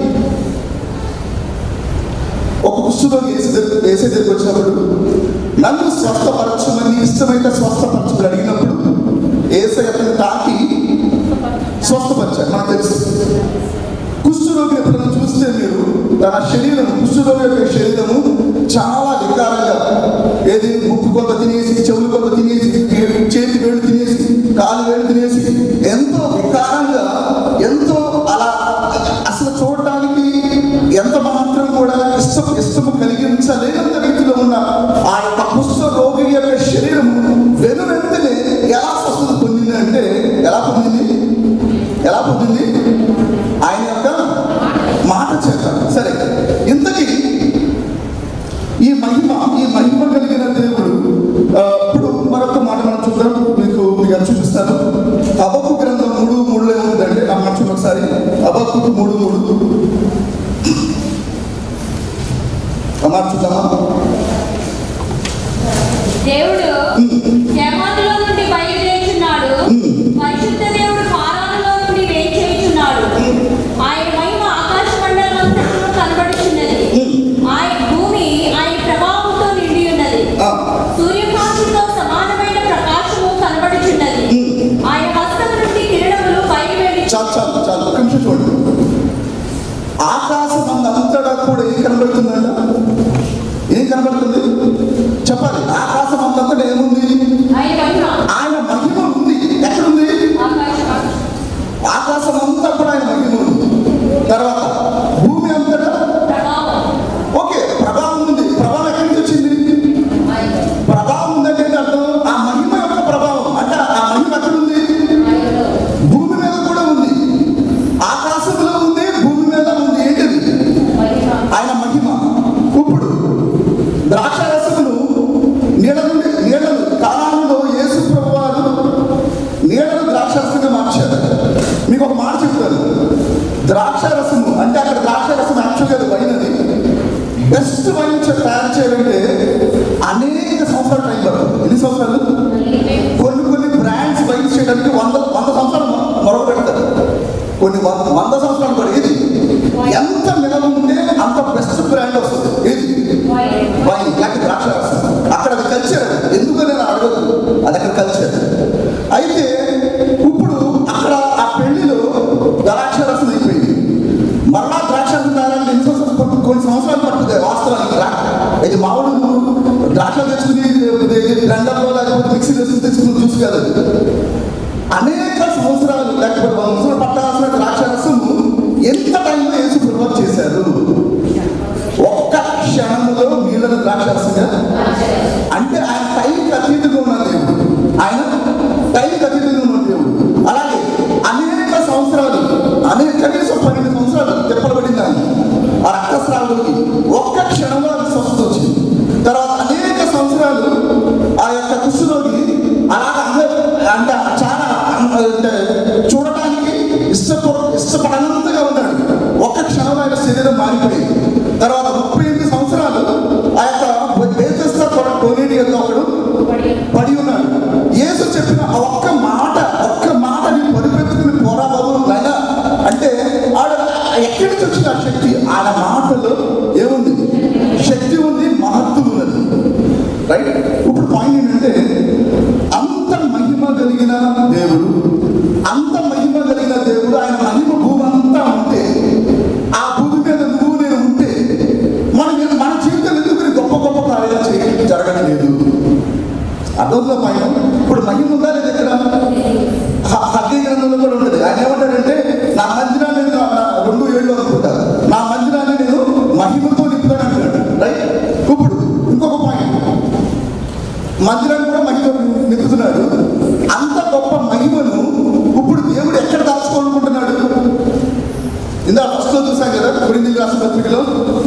ఒక కుష్ఠరోగి వేసే దగ్గర వేసే దగ్గరికి వచ్చినప్పుడు నన్ను స్వస్థపరచమని ఇష్టమైతే స్వస్థపరచమని అడిగినప్పుడు ఏసై అతను తాకి స్వస్థపరిచాడు. మనకు తెలుసు. కుష్ఠరోగిని ఎప్పుడైనా చూస్తే మీరు తన శరీరం, కుష్ఠరోగి యొక్క శరీరము చాలా వికారంగా, ఏది ముక్కు కొంత తినేసి, చెవులు కొంత తినేసి, చేతి వేళ్ళు తినేసి, కాలు వేళ్ళు తినేసి, ఎంతో వికారంగా, ఎంతో అలా అసలు చూడటానికి ఎంత మాత్రం కూడా ఇష్టం ఇష్టము కలిగించలేనంత రీతిలో ఉన్న ఆ యొక్క కుష్ఠ రోగి యొక్క శరీరం వెను వెంటనే ఎలా స్వస్థత పొందింది అంటే ఎలా పొందింది ఎలా పొందింది ఆయన యొక్క మాట చేత. సరే, ఇంతకీ ఈ మహిమ ఈ మహిమ కలిగిన దేవుడు ఇప్పుడు మరొక మాట మనం చూద్దాం. మీకు మీకు చూపిస్తాను. హబక్కు గ్రంథం మూడు మూడులో ఏముందంటే ఆ మాట చూడండి ఒకసారి. హబక్కు మూడు మూడు ఆ మాట చూద్దామా? దేవుడు యెహోవాలో నుండి బయలుదేరుచున్నాడు, పరిశుద్ధ దేవుడు ఫారానులో నుండి వేంచేయుచున్నాడు. ఆయన మహిమ ఆకాశ మండలమంతటా కనబడుచున్నది. ఆయన భూమి ఆయన ప్రభావంతో నిండి ఉన్నది. సూర్యకాంతితో సమానమైన ప్రకాశము కనబడుచున్నది. ఆయన హస్తం నుండి కిరణములు బయలువెళ్ళి చాలు చాలు చాలు ఒక నిమిషం చూడండి. ఆకాశం అంతటా కూడా ఏం కనబడుతుందంట? ఏం కనబడుతుంది చెప్పాలి? ఆకాశం అంతటా ఏముంది? ఆయన మహిమ ఉంది. ఎక్కడుంది? ఆకాశం అంతా కూడా ఆయన మహిమ ఉంది. తర్వాత భూమి అంతటా ఓకే ప్రభావం ఉంది. ప్రభావం ఎక్కడి నుంచి వచ్చింది? ప్రభావం ఉందంటే అర్థం ఆ మహిమ యొక్క ప్రభావం. అంటే ఆ మహిమ ఎక్కడుంది? భూమి మీద కూడా ఉంది. ఆకాశంలో ఉంది, భూమి మీద ఉంది. ఏంటిది? ఆయన మహిమ. ఇప్పుడు ద్రాక్ష రసమును నీళ్ళ నుండి నీళ్ళను కాలాలలో యేసు ప్రభువారు నీళ్ళను ద్రాక్ష రసంగా మార్చారు. మీకు ఒక మాట చెప్తాను. ద్రాక్ష రసము అంటే అక్కడ ద్రాక్ష రసం యాక్చువల్గా వైన్ అది. బెస్ట్ వైన్ తయారు చేయాలంటే అనేక సంవత్సరాలు టైం పడుతుంది. ఎన్ని సంవత్సరాలు? కొన్ని కొన్ని బ్రాండ్స్ వైన్ చేయడానికి వంద వంద సంవత్సరాలు మొరవ పెడతారు. కొన్ని వంద సంవత్సరాలు కూడా. ఇది ఎంత నిలవ ఉంటే అంత బెస్ట్ బ్రాండ్ వస్తుంది. ఇది వైన్ లేక ద్రాక్ష రసం. అక్కడ అది కల్చర్. ఎందుకని నేను అడగదు, అది అక్కడ కల్చర్. అయితే ఇప్పుడు అక్కడ ఆ పెళ్లిలో ద్రాక్ష రసం అయిపోయింది. మరలా ద్రాక్ష రసం తయారంటే ఎన్ని సంవత్సరాలు? కొన్ని సంవత్సరాలు పడుతుంది వాస్తవానికి. ఇది మామూలు ద్రాక్ష తెచ్చుకుని గ్రైండర్లో లేకపోతే మిక్సీ వేసుకుని తెచ్చుకుని చూసి కాదు. అనేక సంవత్సరాలు లేకపోతే వంద సంవత్సరాలు పట్టాల్సిన ద్రాక్ష రసము ఎంత టైంలో యేసు ప్రభువు చేశారు? ఒక్క క్షణంలో నీళ్ళను ద్రాక్ష రసంగా. అంటే ఆయన టైంకి అతీతంగా ఉన్న దేవుడు. ఆయన టైంకి అతీతంగా ఉన్న దేవుడు. అలాగే అనేక సంవత్సరాలు, అనేక కనీసం పన్నెండు సంవత్సరాలు తెప్పబడింది ఆయన ఆ రక్తస్రావులకి. ఒక్క క్షణంలో అది స్వస్థత వచ్చింది. తర్వాత అనేక సంవత్సరాలు ఆ యొక్క కుష్ఠరోగి అలాగే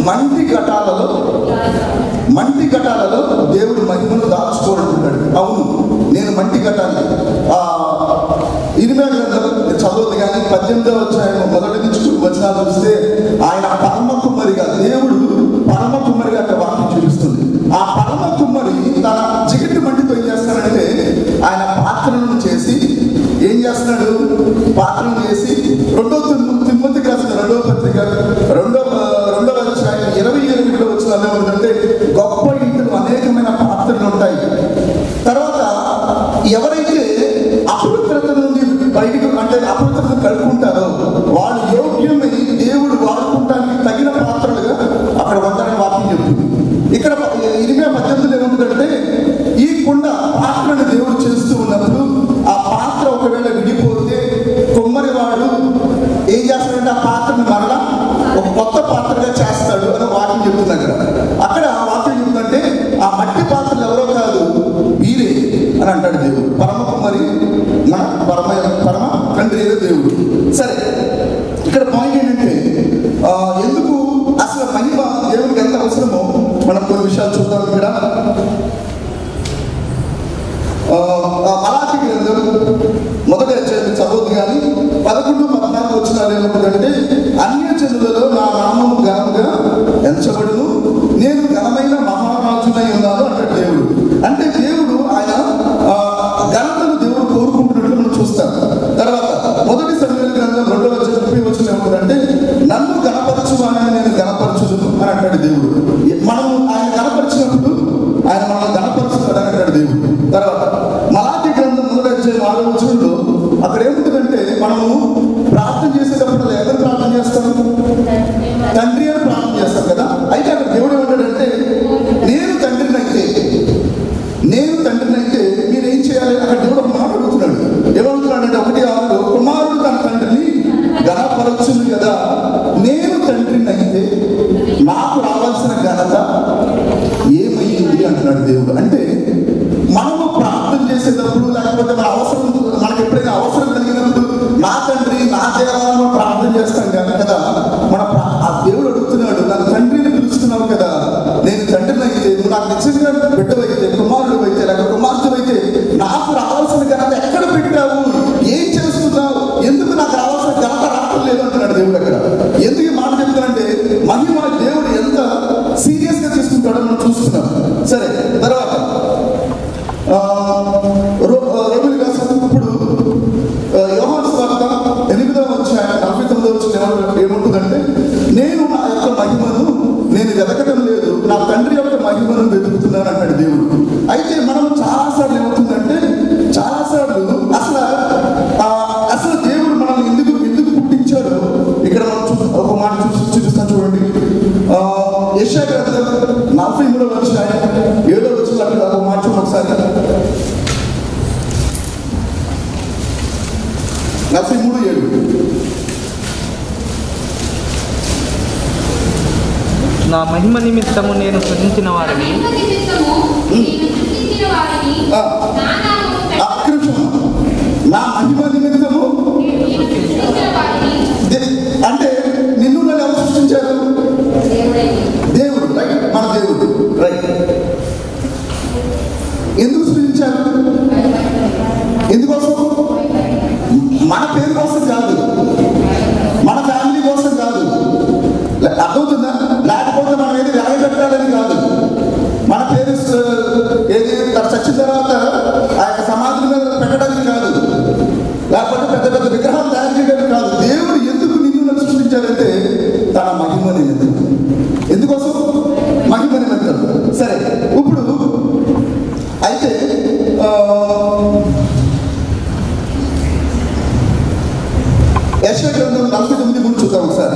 మంటి ఘటాలలో మంటి ఘటాలలో దేవుడి మహిమను దాచుకోవాలంటున్నాడు. అవును, నేను మంటి ఘటాన్ని ఆ ఇరిమియా గ్రంథం చదవద్దు కానీ పద్దెనిమిదవ అధ్యాయం మొదటి నుంచి వచనాలు చూస్తే ఆయన పరమ కుమ్మరిగా, దేవుడు పరమ కుమ్మరిగా అక్కడ వాక్యం చూపిస్తుంది. ఆ పరమ కుమ్మరి తన చికెట్ మంటితో ఏం చేస్తాడంటే ఆయన పాత్రలను చేసి ఏం చేస్తున్నాడు, పాత్రలను చేసి రెండో తిమ్మతికి రాసిన రెండవ పత్రిక రెండో రెండవ అధ్యాయం ఇరవై ఎనిమిదిలో వచ్చిన ఏమంటే గొప్ప ఇంటిలో అనేకమైన పాత్రలు ఉంటాయి. తర్వాత ఎవరైతే అపవిత్రత నుండి బయటకు అంటే అపవిత్రతను కలుపుకుంటారో వాళ్ళు యోగ్యమై దేవుడు వాడుకుంటానికి తగిన పాత్రలుగా అక్కడ ఉంటారని వాక్యం చెప్తుంది. ఇక్కడ ఇరిమియా పద్దెనిమిదిలో ఏముంటుందంటే ఈ కుండ పాత్రను దేవుడు చేస్తూ ఉన్నప్పుడు ఆ పాత్ర ఒకవేళ విడిపోతే కుమ్మరి వాడు ఏం చేస్తాడంటే ఆ పాత్రను మరలా ఒక కొత్త పాత్రగా చేస్తాడు అని వాక్యం చెప్తుంది. అక్కడ అక్కడ వాక్యం చెప్తుందంటే ఆ మట్టి పాత్రలు ఎవరో కాదు వీరే అని అంటాడు దేవుడు. పరమ కుమ్మరి మన పరమ పరమ తండ్రి ఏదో దేవుడు. సరే, ఇక్కడ పాయింట్ ఏంటంటే ఎందుకు అసలు మహిమ దేవుడికి ఎంత అవసరమో మనం కొన్ని విషయాలు చూద్దాం. ఇక్కడ మలాఖీ గ్రంథం మొదటి అధ్యాయం చదవద్దు కానీ పదకొండు పద్నాలుగు వచ్చినారు ఏమంటుందంటే అన్యజనులలో నా నామము ఘనముగా ఎంచబడును, నేను ఘనమైన మహారాజునై ఉన్నాను అంటాడు దేవుడు. అంటే దేవుడు ఆయన ఘనతను దేవుడు కోరుకుంటున్నట్లు మనం చూస్తాం. తర్వాత మొదటి సమూయేలు గ్రంథం రెండవ అధ్యాయం వచ్చిన ఏమంటుందంటే నన్ను గణపరచువానని నేను గణపరచును అని అంటాడు దేవుడు. మనం ఆయన గణపరిచినప్పుడు ఆయన మనల్ని గణపరుచుతాడు అని అంటాడు దేవుడు. తర్వాత మలాఖీ గ్రంథం మొదటి అధ్యాయం ఆరో వచనంలో అక్కడ ఏముంటుందంటే మనము ప్రార్థన చేసేటప్పుడు ఎవరు ప్రార్థన చేస్తాం? తండ్రి అని ప్రార్థన చేస్తాం కదా. అయితే అక్కడ దేవుడు ఏమంటాడంటే నేను తండ్రిని అయితే నేను తండ్రిని అయితే మీరు ఏం చేయాలి? అక్కడ దేవుడు ఒక మాట అడుగుతున్నాడు. ఏమవుతున్నాడంటే ఒకటి ఆరులో కుమారుడు తన తండ్రిని ఘనపరచును కదా, నేను తండ్రిని అయితే నాకు రావాల్సిన ఘనత ఏమైంది అంటున్నాడు దేవుడు. అంటే మనము ప్రార్థన చేసేటప్పుడు లేకపోతే మన అవసరం మనకు ఎప్పుడైనా అవసరం కలిగినప్పుడు నా తండ్రి నా దేవాలను ప్రార్థన చేస్తాం కానీ కదా. మన ఆ దేవుడు అడుగుతున్నాడు, నా తండ్రిని పిలుస్తున్నావు కదా, నేను తండ్రిని అయితే నువ్వు నాకు నిజంగా బిడ్డవైతే కుమారుడు అయితే లేక కుమార్తె అయితే నాకు రావాల్సిన ఘనత ఎక్కడ పెట్టావు, ఏం చేస్తున్నావు, ఎందుకు నాకు రావాల్సిన ఘనత రావడం లేదు అంటున్నాడు దేవుడు. అక్కడ ఎందుకు ఈ మాట చెప్తానంటే మహిమ దేవుడు ఎంత సీరియస్ గా తీసుకుంటాడో మనం చూస్తున్నాం. సరే, తర్వాత రోమిలి రాసిన ఇప్పుడు యోహాను సువార్త ఎనిమిదవ అధ్యాయం నలభై తొమ్మిదవ వచ్చిన ఏముంటుందంటే నేను నా యొక్క మహిమను నేను వెతకడం లేదు, నా తండ్రి యొక్క మహిమను వెతుకుతున్నాను అంటాడు దేవుడు. అయితే మనం చాలాసార్లు ఏమవుతుందంటే చాలాసార్లు అసలు అసలు దేవుడు మనల్ని ఎందుకు ఎందుకు పుట్టించాడో ఇక్కడ మనం చూ ఒక మాట చూసి చూపిస్తాను చూడండి. యెషయా గ్రంథం నలభై మూడవ అధ్యాయం ఏడవ వచ్చిన అక్కడ ఒక మాట చూడండి ఒకసారి. నలభై మూడు ఏడు నా మహిమ నిమిత్తము నేను సృజించిన వారిని నా మహిమ నిమిత్తము అంటే నిన్ను నన్ను ఎవరు సృష్టించారు? దేవుడు, రైట్, మన దేవుడు, రైట్. ఎందుకు సృష్టించారు? ఎందుకోసం? మన పేరు కోసం కాదు, మన ఫ్యామిలీ కోసం కాదు, అర్థమవుతుందా? లేకపోతే మనం ఏది వెలగబెట్టాలని కాదు, మన పేరు ఏది చచ్చిన తర్వాత ఆ యొక్క సమాధుల మీద పెట్టడానికి కాదు, లేకపోతే పెద్ద పెద్ద విగ్రహాలు తయారు చేయడానికి కాదు. దేవుడు ఎందుకు నిన్ను సృష్టించాడంటే తన మహిమ నిమిత్తం. ఎందుకోసం? మహిమ నిమిత్తం. సరే, ఇప్పుడు అయితే యెషయా గ్రంథం నలభై తొమ్మిది మూడు చూద్దాం ఒకసారి.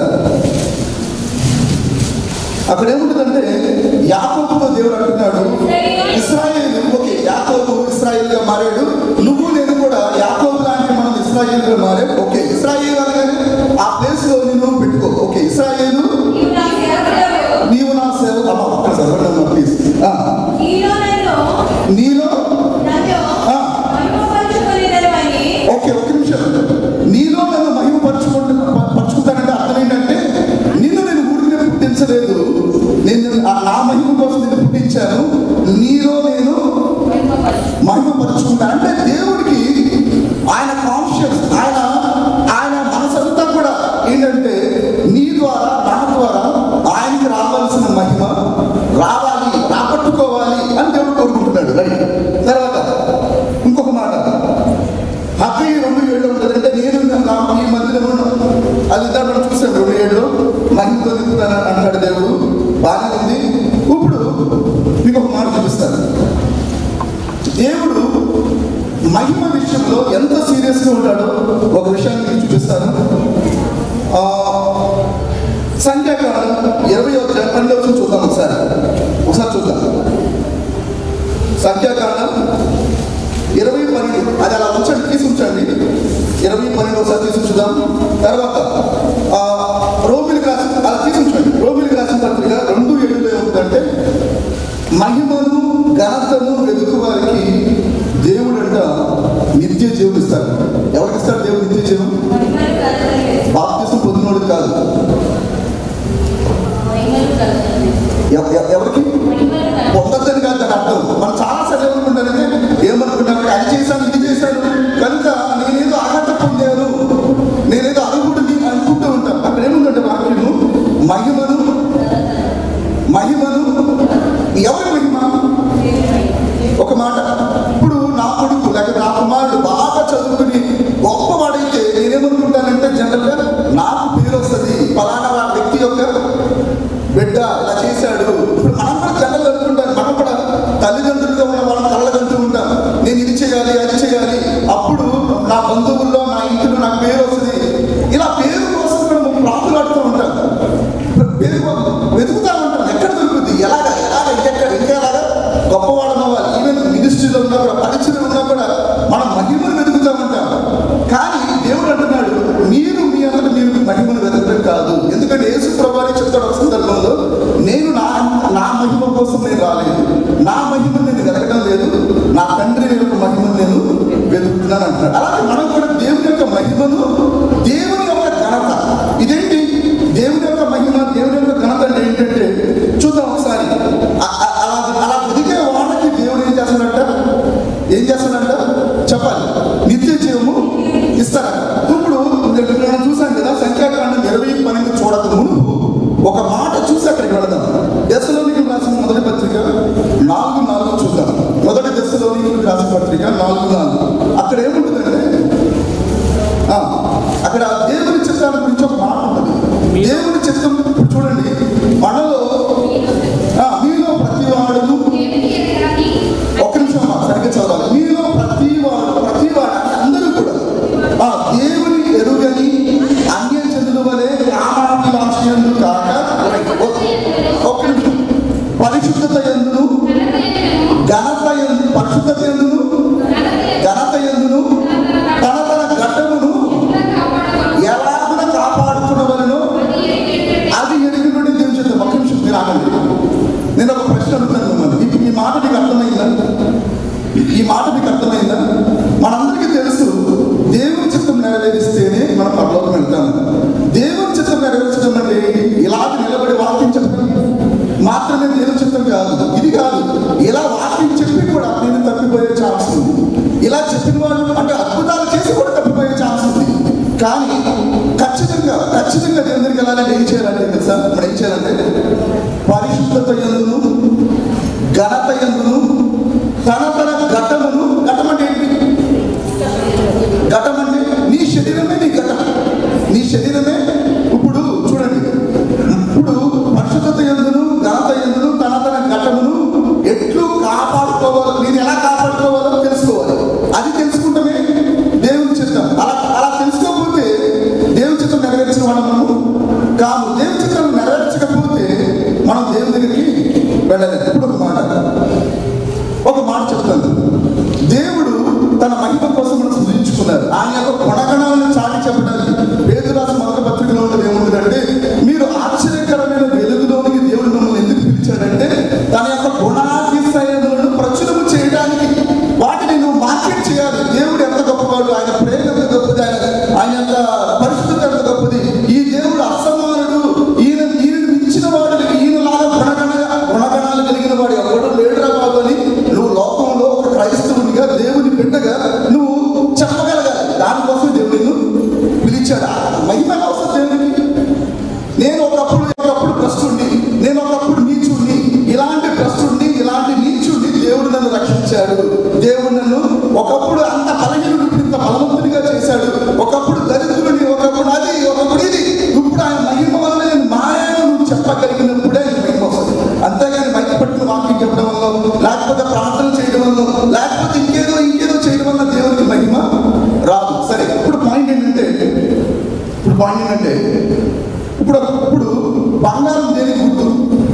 అక్కడ ఏముంటుందంటే యాకోబుతో దేవుడు అంటున్నాడు, ఇశ్రాయేలు, ఓకే, యాకోబు ఇశ్రాయేలుగా మారాడు, నువ్వు నేను కూడా యాకోబు లాంటి మనం ఇశ్రాయేలుగా మారాడు. ఓకే, ఇశ్రాయేలు అనగానే ఆ ప్లేస్ లో నిన్ను పెట్టుకో. ఓకే, ఇశ్రాయేలు నీవు నా సేవ ప్లీజ్ నీలో ఓకే ఒక నిమిషం. నీలో నన్ను మహిమ పరచుకుంటు పరచుకుంటానంటే అర్థం ఏంటంటే నిన్ను నేను ఊరికే పుట్టించలేదు, పుట్టించాను, నీలో నేను మహిమపరుచుకుంటాను. అంటే దేవుడికి ఆయన కాన్షియస్, ఆయన ఆయన మనసంతా కూడా ఏంటంటే నీ ద్వారా నా ద్వారా ఆయనకి రావాల్సిన మహిమ రావాలి, రాబట్టుకోవాలి అని దేవుడు కోరుకుంటున్నాడు. రైట్. తర్వాత ఇంకొక మాట హగ్గై రెండు ఏళ్ళు ఉంటుంది. అంటే నేను ఈ మధ్యలో అది ఇద్దరు మనం చూసాం. రెండు ఏళ్ళు మహిమతో నింపుతాను అంటాడు దేవుడు. బాగానే ఉంది. ఇప్పుడు మీకు ఒక మాట చూపిస్తాను. దేవుడు మహిమ విషయంలో ఎంత సీరియస్గా ఉంటాడో ఒక విషయాన్ని మీకు చూపిస్తాను. సంఖ్యాకాండం ఇరవై పన్నెండు వచ్చి చూద్దాం. ఒకసారి ఒకసారి చూద్దాం. సంఖ్యాకాండం ఇరవై పన్నెండు అది అలా ఉంచండి, తీసి ఉంచండి. ఇరవై పన్నెండు ఒకసారి తీసి ఉంచుదాం. తర్వాత రోమిలికి రాసిన అలా తీసి ఉంచండి. రోమిలికి రాసిన పత్రిక రెండు ఏడులో ఏముందంటే మహిమను ఘనతను వెతుకు వారికి దేవుడు అంట నిత్య జీవం ఇస్తాడు. ఎవరికి ఇస్తాడు దేవుడు నిత్య జీవం? బాప్తిసం పొందినోడు కాదు. ఎవరికి పొందొద్దని కాదు దాని అర్థం. మనం చాలా సరే ఏమనుకుంటారంటే ఏమనుకుంటారు, అది చేశాను ఇది చేశాను కనుక నేనేదో అర్హత పొందాను, నేనేదో అర్హుడిని అనుకుంటూ ఉంటాను. అక్కడ ఏముందంటే వాక్యము మహిమను మహిమను ఎవరి మహిమ? ఒక మాట, ఇప్పుడు నా కొడుకు లేక నా కుమారుడు బాగా చదువుకుని గొప్పవాడైతే నేనేమనుకుంటానంటే జనరల్గా నాకు పేరు వస్తుంది, ఫలానా వాడి వ్యక్తి యొక్క బిడ్డ ఇలా చేశాడు. ఇప్పుడు మనం కూడా జనరల్ అనుకుంటాం, మనం కూడా తల్లిదండ్రులుగా ఉన్న వాళ్ళని కళ్ళగంటూ ఉంటాం, నేను ఇది చేయాలి అది చేయాలి, అప్పుడు నా బంధువుల్లో నా ఇంట్లో నాకు పేరు వస్తుంది. ఇలా పేరు కోసం కూడా మనం ప్రాకులాడుతూ ఉంటాం, పేరు వెతుకుతూ ఉంటాం. ఎక్కడ దొరుకుతుంది, ఎలాగ ఎలాగ ఇంకెక్కడ ఇంకా ఎలాగా గొప్పవాళ్ళం అవ్వాలి. ఈవెన్ మినిస్ట్రీలో ఉన్నా కూడా పరిచయం ఉన్నా కూడా మనం మహిమను వెతుకుతూ ఉంటాం. కానీ దేవుడు అంటున్నాడు మీరు మీ అంతట మీరు మహిమను వెతకడం కాదు. ఎందుకంటే యేసు ప్రభువే చెప్తాడు ఒక సందర్భంలో, నేను నా నా మహిమ కోసం నేను రాలేదు, నా మహిమను నేను వెతకడం లేదు, నా తండ్రి యొక్క మహిమను నేను వెతుకుతున్నాను అంటున్నాడు. అలాగే మనం కూడా దేవుని యొక్క మహిమను, దేవుని యొక్క ఘనత, ఇదేంటి దేవుని యొక్క మహిమ దేవుని యొక్క ఘనత అంటే ఏంటంటే చూద్దాం ఒకసారి. అలా అలా వెతికే వాళ్ళకి దేవుడు ఏం చేస్తాడంట ఏం చేస్తాడంట చెప్పాలి, నిత్య జీవము ఇస్తాడంట. ఇప్పుడు మనం చూసాం కదా సంఖ్యాకాండం ఇరవై పన్నెండు చూడక మునుపు ఒక మాట చూసి అక్కడికి వెళదాం. దశలోనికి రాసిన మొదటి పత్రిక నాలుగు నాలుగు చూద్దాం. మొదటి దశలోనికి రాసిన పత్రిక నాలుగు నాలుగు అక్కడ ఏముంటుందంటే అక్కడ దేవుని చిత్తాల గురించి ఒక మాట ఉంటుంది. దేవుని చిత్తం ఇప్పుడు చూడండి, మనలో మీలో ప్రతి వాడును ఒక నిమిషం సరిగ్గా చదవాలి. మీలో ప్రతి వాడు ప్రతి వాడు అందరూ కూడా దేవుని ఎరుగని అన్య జనుల వలె కామాభిలాషయందు కాక ఒక నిమిషం పరిశుద్ధత ఎందును ఘనత ఎందు పరిశుద్ధత ఎందును ఘనత ఎందును తన తన ఘట్టమును ఎలాగున కాపాడుకునవలెనో అది ఎరుగు నుండి దేవుని చేత. ఒక నిమిషం మీరు ఆగండి, నేను ఒక ప్రశ్న అడుగుతాను మిమ్మల్ని. ఈ మాట మీకు అర్థమైందా? ఈ మాట మీకు అర్థమైందా? మనందరికీ తెలుసు దేవుని చిత్తం నెరవేరిస్తేనే మనం పరలోకం వెళ్తాము. దేవుని చిత్తం నెరవేర్చడం అంటే ఇలాగ నిలబడి వాక్యం చెప్పడం మాత్రమే దేవుని చిత్తం కాదు. ఇది కాదు, ఇలా వాక్యం చెప్పి కూడా నేను తప్పిపోయే ఛాన్స్ ఉంది. ఇలా చెప్పిన వాళ్ళు అంటే అద్భుతాలు చేసి కూడా తప్పిపోయే ఛాన్స్ ఉంది. కానీ ఖచ్చితంగా ఖచ్చితంగా దేవుని దగ్గరికి వెళ్ళాలంటే ఏం చేయాలంటే తెలుసా? మనం ఏం చేయాలంటే పరిశుద్ధత యందును ఘనత యందును తన తన ఘటమును, ఘటం అంటే ఏంటి? ఘటం అంటే నీ శరీరమే నీ ఘటం, నీ శరీరమే. ఇప్పుడు చూడండి, ఇప్పుడు పరిశుద్ధత యందును ఘనత యందును తన తన ఘటమును ఎట్లు కాపాడుకోవాలో, నేను ఎలా కాపాడుకోవాలో తెలుసుకోవాలి. అది తెలుసుకుంటమే దేవుని చిత్తం. అలా అలా తెలుసుకోకపోతే దేవుని చిత్తం నెరవేర్చిన వాళ్ళం మనము కాదు. దేవుని చిత్తం నెరవేర్చకపోతే మనం దేవుని దగ్గరికి వెళ్ళలేదు. ఇప్పుడు ఒక మాట ఒక మాట చెప్తాను. దేవుడు తన మహిమ కోసం మనం సృజించుకున్నారు. ఆయన యొక్క గుణగణాలను చాటి చెప్పడానికి పేతురు రాసిన మొదటి పత్రికలో ఉన్నది ఏముంటుందంటే, మీరు ఆశ్చర్యకరమైన వెలుగులోనికి దేవుడు మిమ్మల్ని ఎందుకు పిలిచాడంటే తన యొక్క గుణాతిశయములను ప్రచురము చేయడానికి, వాటిని నువ్వు మార్కెట్ చేయాలి. దేవుడు ఎంత గొప్పవాడు, ఆయన ప్రేమ ఎంత గొప్పది, ఆయన ఆయన యొక్క పరిశుద్ధత ఎంత గొప్పది. ఈ దేవుడు అసమానుడు, ఈయన ఈయన మించిన వాడు, ఈయనలాగా గుణగణ గుణగణాలు కలిగిన వాడు బలపరిచాడు. దేవుడు నన్ను ఒకప్పుడు అంత బలహీనుడు ఇంత బలవంతుడిగా చేశాడు. ఒకప్పుడు దరిద్రుడిని, ఒకప్పుడు అది, ఒకప్పుడు ఇది. ఇప్పుడు ఆయన మహిమ వల్ల నేను మారాను నువ్వు చెప్పగలిగినప్పుడే ఆయన మహిమ వస్తుంది. అంతేగాని బయట పట్టిన వాక్యం చెప్పడం వల్ల, లేకపోతే ప్రార్థన చేయడం వల్ల, లేకపోతే ఇంకేదో ఇంకేదో చేయడం వల్ల దేవునికి మహిమ రాదు. సరే, ఇప్పుడు పాయింట్ ఏంటంటే ఇప్పుడు పాయింట్ ఏంటంటే ఇప్పుడు ఇప్పుడు బంగారం దేనికి గుర్తు?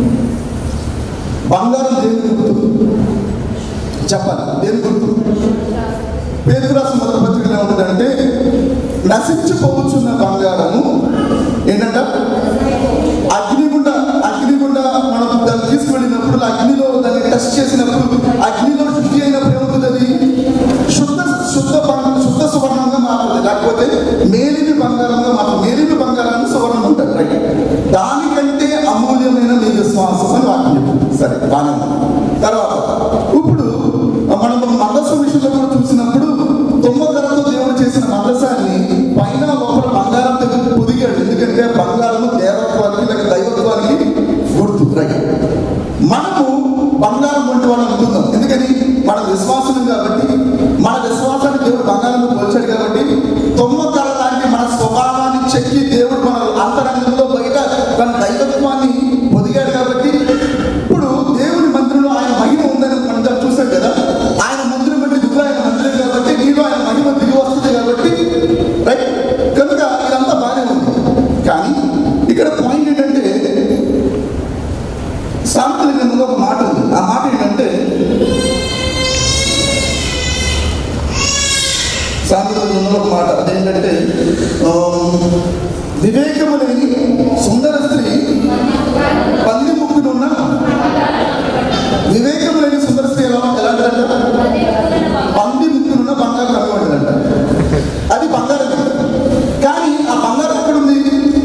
బంగారం దేనికి గుర్తు చెప్పాలి? దేనికి గుర్తు? పేతురు రాసిన మొదటి పత్రికలో ఏముంటుందంటే నశించిపోవచ్చున్న బంగారము ఏంటంట అగ్నిగుండ అగ్నిగుండ మనం దాన్ని తీసుకువెళ్ళినప్పుడు అగ్నిలో దాన్ని టెస్ట్ చేసినప్పుడు అగ్నిలో శుద్ధి అయినప్పుడు ఏమవుతుంది? అది శుద్ధ శుద్ధ శుద్ధ సువర్ణంగా మారుతుంది. లేకపోతే మేలిమి బంగారంగా మారుతుంది. మేలిమి బంగారాన్ని సువర్ణం ఉంటుంది. రైట్. దానికంటే అమూల్యమైన మీ విశ్వాసం అని వాక్యం చెప్తుంది. సరే, బాగా. తర్వాత ఇప్పుడు మనం మందసం విషయంలో కూడా చూసినప్పుడు తొమ్మకరతో దేవుడు చేసిన మందసాన్ని పైన లోపల బంగారంతో పొదిగాడు. ఎందుకంటే బంగారము దేవత్వానికి లేక దైవత్వానికి గుర్తు. రైట్. మనము బంగారం వంటి వాళ్ళు అనుకుందాం. ఎందుకని? మన విశ్వాసం కాబట్టి, మన విశ్వాసాన్ని దేవుడు బంగారంతో పోల్చాడు కాబట్టి తొమ్మకర లాంటి మన స్వభావాన్ని చెక్కి దేవుడు మన అంతరంగంలో బయట తన దైవత్వాన్ని పొదిగాడు కాబట్టి ఇప్పుడు దేవుని మందిరంలో ఆయన మహిమ ఉందని మనం చూసాం కదా. ఆయన మందిరం అంటే దిగులు ఆయన మందిరం కాబట్టి నీలో ఆయన మహిమ దిగి వస్తుంది కాబట్టి రైట్. కనుక ఇదంతా బాగానే ఉంది. కానీ ఇక్కడ పాయింట్ ఏంటంటే సామెతల గ్రంథంలో ఒక మాట ఉంది. ఆ మాట ఏంటంటే సామెతల గ్రంథంలో ఒక మాట అదేంటంటే వివేకము లేని సుందర స్త్రీ పంది ముక్కునున్న వివేకము లేని సుందర స్త్రీ ఎలా ఎలాంటిదంట? పంది ముక్కునున్న బంగారం కనబడుతుందంట. అది బంగారం. కానీ ఆ బంగారం ఎక్కడుంది?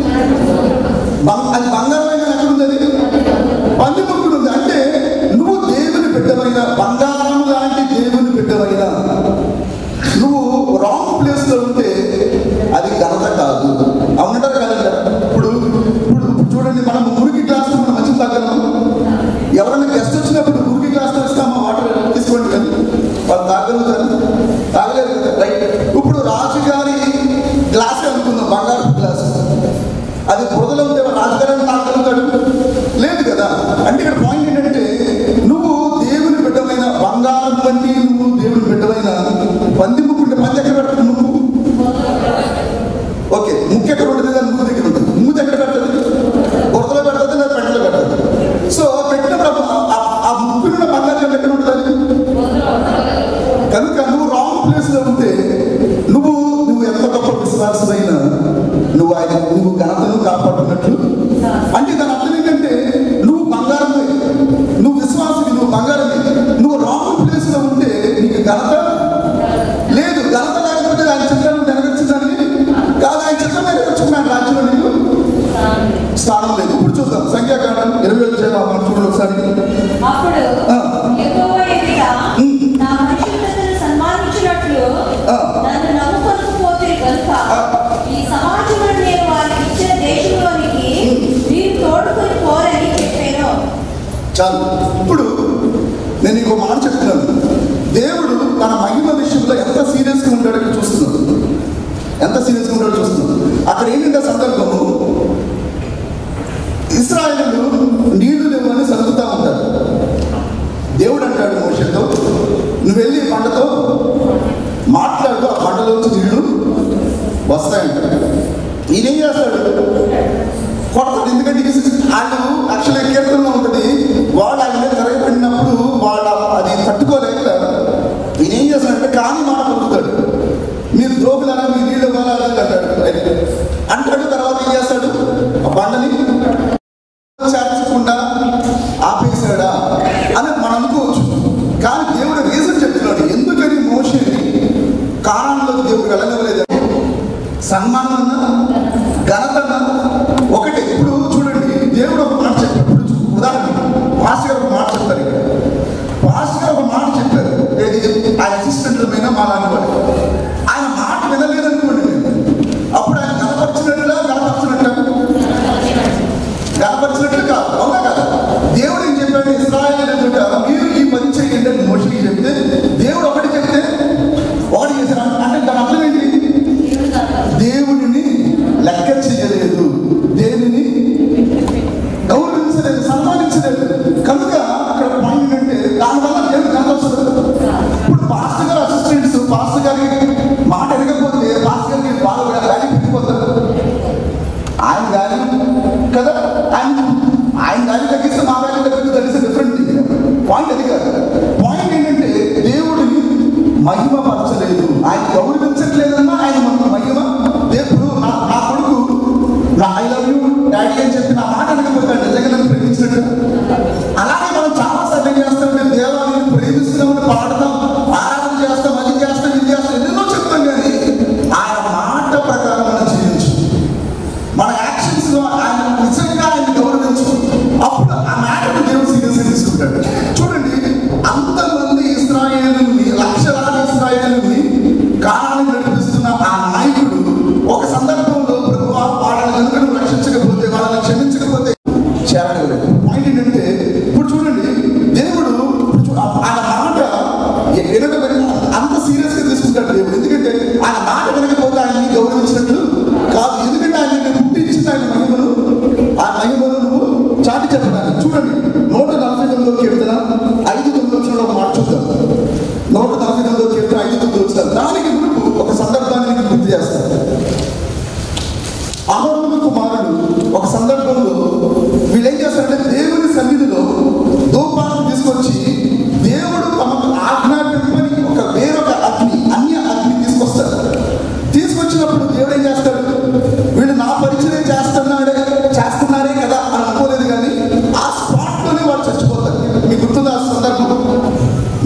అది బంగారం అయినా ఎక్కడుంది? అది పంది ముక్కునుంది. అంటే నువ్వు దేవుని బిడ్డవైన బంగారం లాంటి దేవుని బిడ్డవైన నువ్వు రాంగ్ ప్లేస్ లో ఉంటే అది ఘనత కాదు. అవునంటారు కదండి. ఇప్పుడు ఇప్పుడు చూడండి, మనం మురికి గ్లాస్ మనం మంచిగా తాగలము. ఎవరైనా గెస్ట్ వచ్చినప్పుడు మురికి గ్లాస్ ఇస్తామా? వాటర్ తీసుకోండి కానీ వాళ్ళు తాగలుగుతారు? తాగలేరు కదా. రైట్. ఇప్పుడు రాజుగారి గ్లాసే అనుకుందాం, బంగారు గ్లాసు. అది బురదలో ఉంటే రాజుగారిని తాగలుగుతాడు? లేదు కదా. అంటే ఇక్కడ పాయింట్ ఏంటంటే నువ్వు దేవుని బిడ్డమైన బంగారం వంటి నువ్వు దేవుని బిడ్డమైన పంది ముక్కుంటే పంది ఎక్కడ పెడతాడు? నువ్వు ఓకే, ముక్కు ఎక్కడ ఉంటుంది? దాని మూడు దగ్గర ఉంటుంది. మూడు ఎక్కడ పెడుతుంది? బురదలో పెడుతుంది లేదా పెట్టలో పెడుతుంది? సో పెట్టినప్పుడు ఆ ముక్కున్న బంగారం ఎక్కడ ఉంటుంది? కనుక నువ్వు రాంగ్ ప్లేస్ లో ఉంటే నువ్వు నువ్వు ఎంత గొప్ప విశ్వాసమైనా నువ్వు ఆయన నువ్వు ఘనతను కాపాడుతున్నట్లు. అంటే దాని అర్థం ఏంటంటే నువ్వు బంగారమే, నువ్వు విశ్వాసకి, నువ్వు బంగారమే. నువ్వు రాంగ్ ప్లేస్ లో ఉంటే నీకు ఘనత లేదు. ఘనత లేకపోతే ఆయన చిత్రాన్ని నెరవేర్చడానికి కాదు, ఆయన చిత్రం నెరవేర్చుకున్నాడు రాజ్యంలో నీకు స్థానం లేదు. ఇప్పుడు చూద్దాం సంఖ్యాకాండం ఇరవై వచ్చే చూడండి ఒకసారి. చాలు. ఇప్పుడు నేను ఇంకో మాట చెప్తున్నాను. దేవుడు తన మహిమ విషయంలో ఎంత సీరియస్గా ఉంటాడో ఇక్కడ చూస్తున్నాడు. ఎంత సీరియస్గా ఉంటాడో చూస్తున్నాడు. అక్కడ ఏంటంటే సందర్భము, ఇశ్రాయేలు నీళ్లు లేవని సరుగుతూ ఉంటారు. దేవుడు అంటాడు మోషేతో, నువ్వు వెళ్ళి పంటతో మాట్లాడు, ఆ పంటలోంచి నీళ్లు వస్తాయంటాడు. ఈయన ఏం చేస్తాడు? కొడతాడు. ఎందుకంటే వాళ్ళు యాక్చువల్గా కీర్తనలో ఉంటుంది, వాడు ఆయన మీద తిరగబడినప్పుడు వాడు అది తట్టుకోలేక ఈయన ఏం చేస్తాడంటే కానీ మాట పొందుతాడు. మీరు ద్రోగులారా, మీ నీళ్ళు ఇవ్వాలని అంటాడు. అంటాడు. తర్వాత ఏం చేస్తాడు? ఆ బండని చేర్చకుండా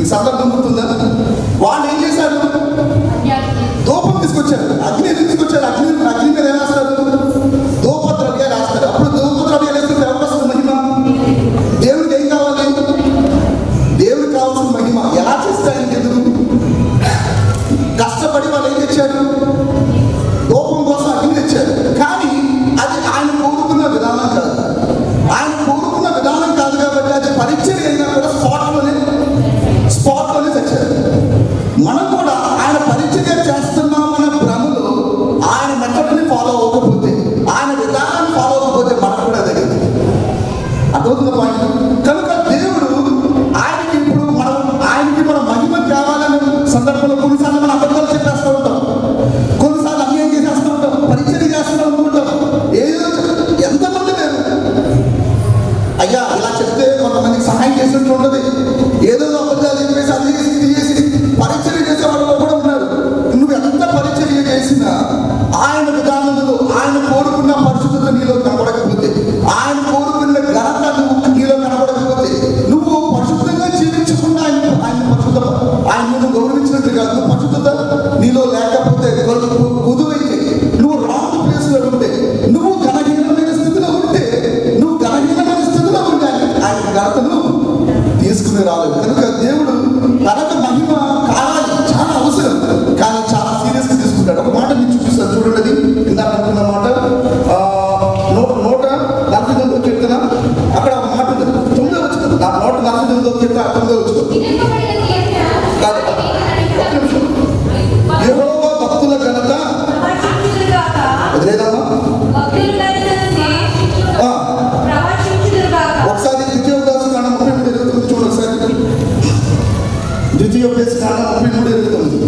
మీకు సందర్భం గుర్తుందా? వాళ్ళు ఏం చేశారు? ధూపం తీసుకొచ్చారు. అగ్ని తీసుకొచ్చారు. అగ్ని అగ్ని మీద ఏం వేస్తారు? ధూప ద్రవ్యాలు వేస్తారు. అప్పుడు ధూప ద్రవ్యాలు వేస్తే ఎవరు వస్తుంది మహిమ? దేవుడికి ఏం కావాలి? దేవుడికి కావాల్సిన మహిమ ఎలా చేస్తే ఆయనకి ఎందుకు? కష్టపడి వాళ్ళు ఏం తెచ్చారు? ధూపం కోసం అగ్ని తెచ్చారు. కానీ అది ఆయన కోరుకున్న విధానం కాదు. ఆయన కోరుకున్న విధానం కాదు కాబట్టి అది పరిచయం అయినా కూడా స్పాట్లోనే స్పాట్లోనే తెచ్చారు. మనం కూడా ఆయన పరిచయం చేస్తున్నామన్న భ్రమలో ఆయన మెథడ్ని ఫాలో అవ్వకపోతే, ఆయన విధానాన్ని ఫాలో అవ్వకపోతే మనం కూడా అదే అర్థవుతున్న పాయింట్. కనుక దేవుడు ఆయనకి ఇప్పుడు మనం ఆయనకి మన మహిమ తేవాలనే సందర్భంలో కొన్నిసార్లు మనం అబద్ధాలు చెప్పేస్తూ ఉంటాం, కొన్నిసార్లు అన్యాయం చేసేస్తూ ఉంటాం, పరిచయం చేస్తూ అనుకుంటాం. ఏదో ఎంతమంది లేరు అయ్యా ఇలా చెప్తే కొంతమందికి సహాయం చేసినట్టు ఉంటుంది. ఏదో అబద్ధాలు చెప్పేసి అది చేసి ఇది చేసి పరిచయం చేసే వాళ్ళు కూడా ఉన్నారు. నువ్వు ఎంత పరిచర్య చేసినా ఆయన విధానంలో ఆయన కోరుకున్న పరిశుద్ధత నీలో కనబడకపోతే, ఆయన కోరుకున్న ఘనత నువ్వు నీలో కనబడకపోతే, నువ్వు పరిశుద్ధంగా జీవించకుండా ఆయన ఆయన పరిశుద్ధ ఆయన నువ్వు గౌరవించినట్టు కాదు. నువ్వు పరిశుద్ధత నీలో లేకపోతే, కుదువైతే, నువ్వు రాంగ్ ప్లేస్ లో ఉంటే, నువ్వు ఘనహీనమైన స్థితిలో ఉంటే, నువ్వు ఘనహీనమైన స్థితిలో ఉంటే ఆయన ఘనతను తీసుకుని రాలేదు. కనుక దేవుడు తనకు మహిమ కావాలి, చాలా అవసరం, కానీ చాలా సీరియస్ గా తీసుకుంటాడు. ఒక మాట మీకు చూపిస్తాను చూడండి. ఇందాక అనుకున్న మాట నూట నూట నలభై తొమ్మిదో కీర్తన, అక్కడ ఒక మాట ఉంది. తొమ్మిదో వచ్చిన నూట నలభై తొమ్మిదో కీర్తన తొమ్మిదో వచ్చిన యెహోవా భక్తుల ఘనత వదిలేదమ్మా. ఒకసారి ద్వితీయోపదేశ కాండం ముప్పై మూడు ఇరవై తొమ్మిది చూడండి. ఒకసారి ద్వితీయోపదేశ కాండం ముప్పై మూడు ఇరవై తొమ్మిది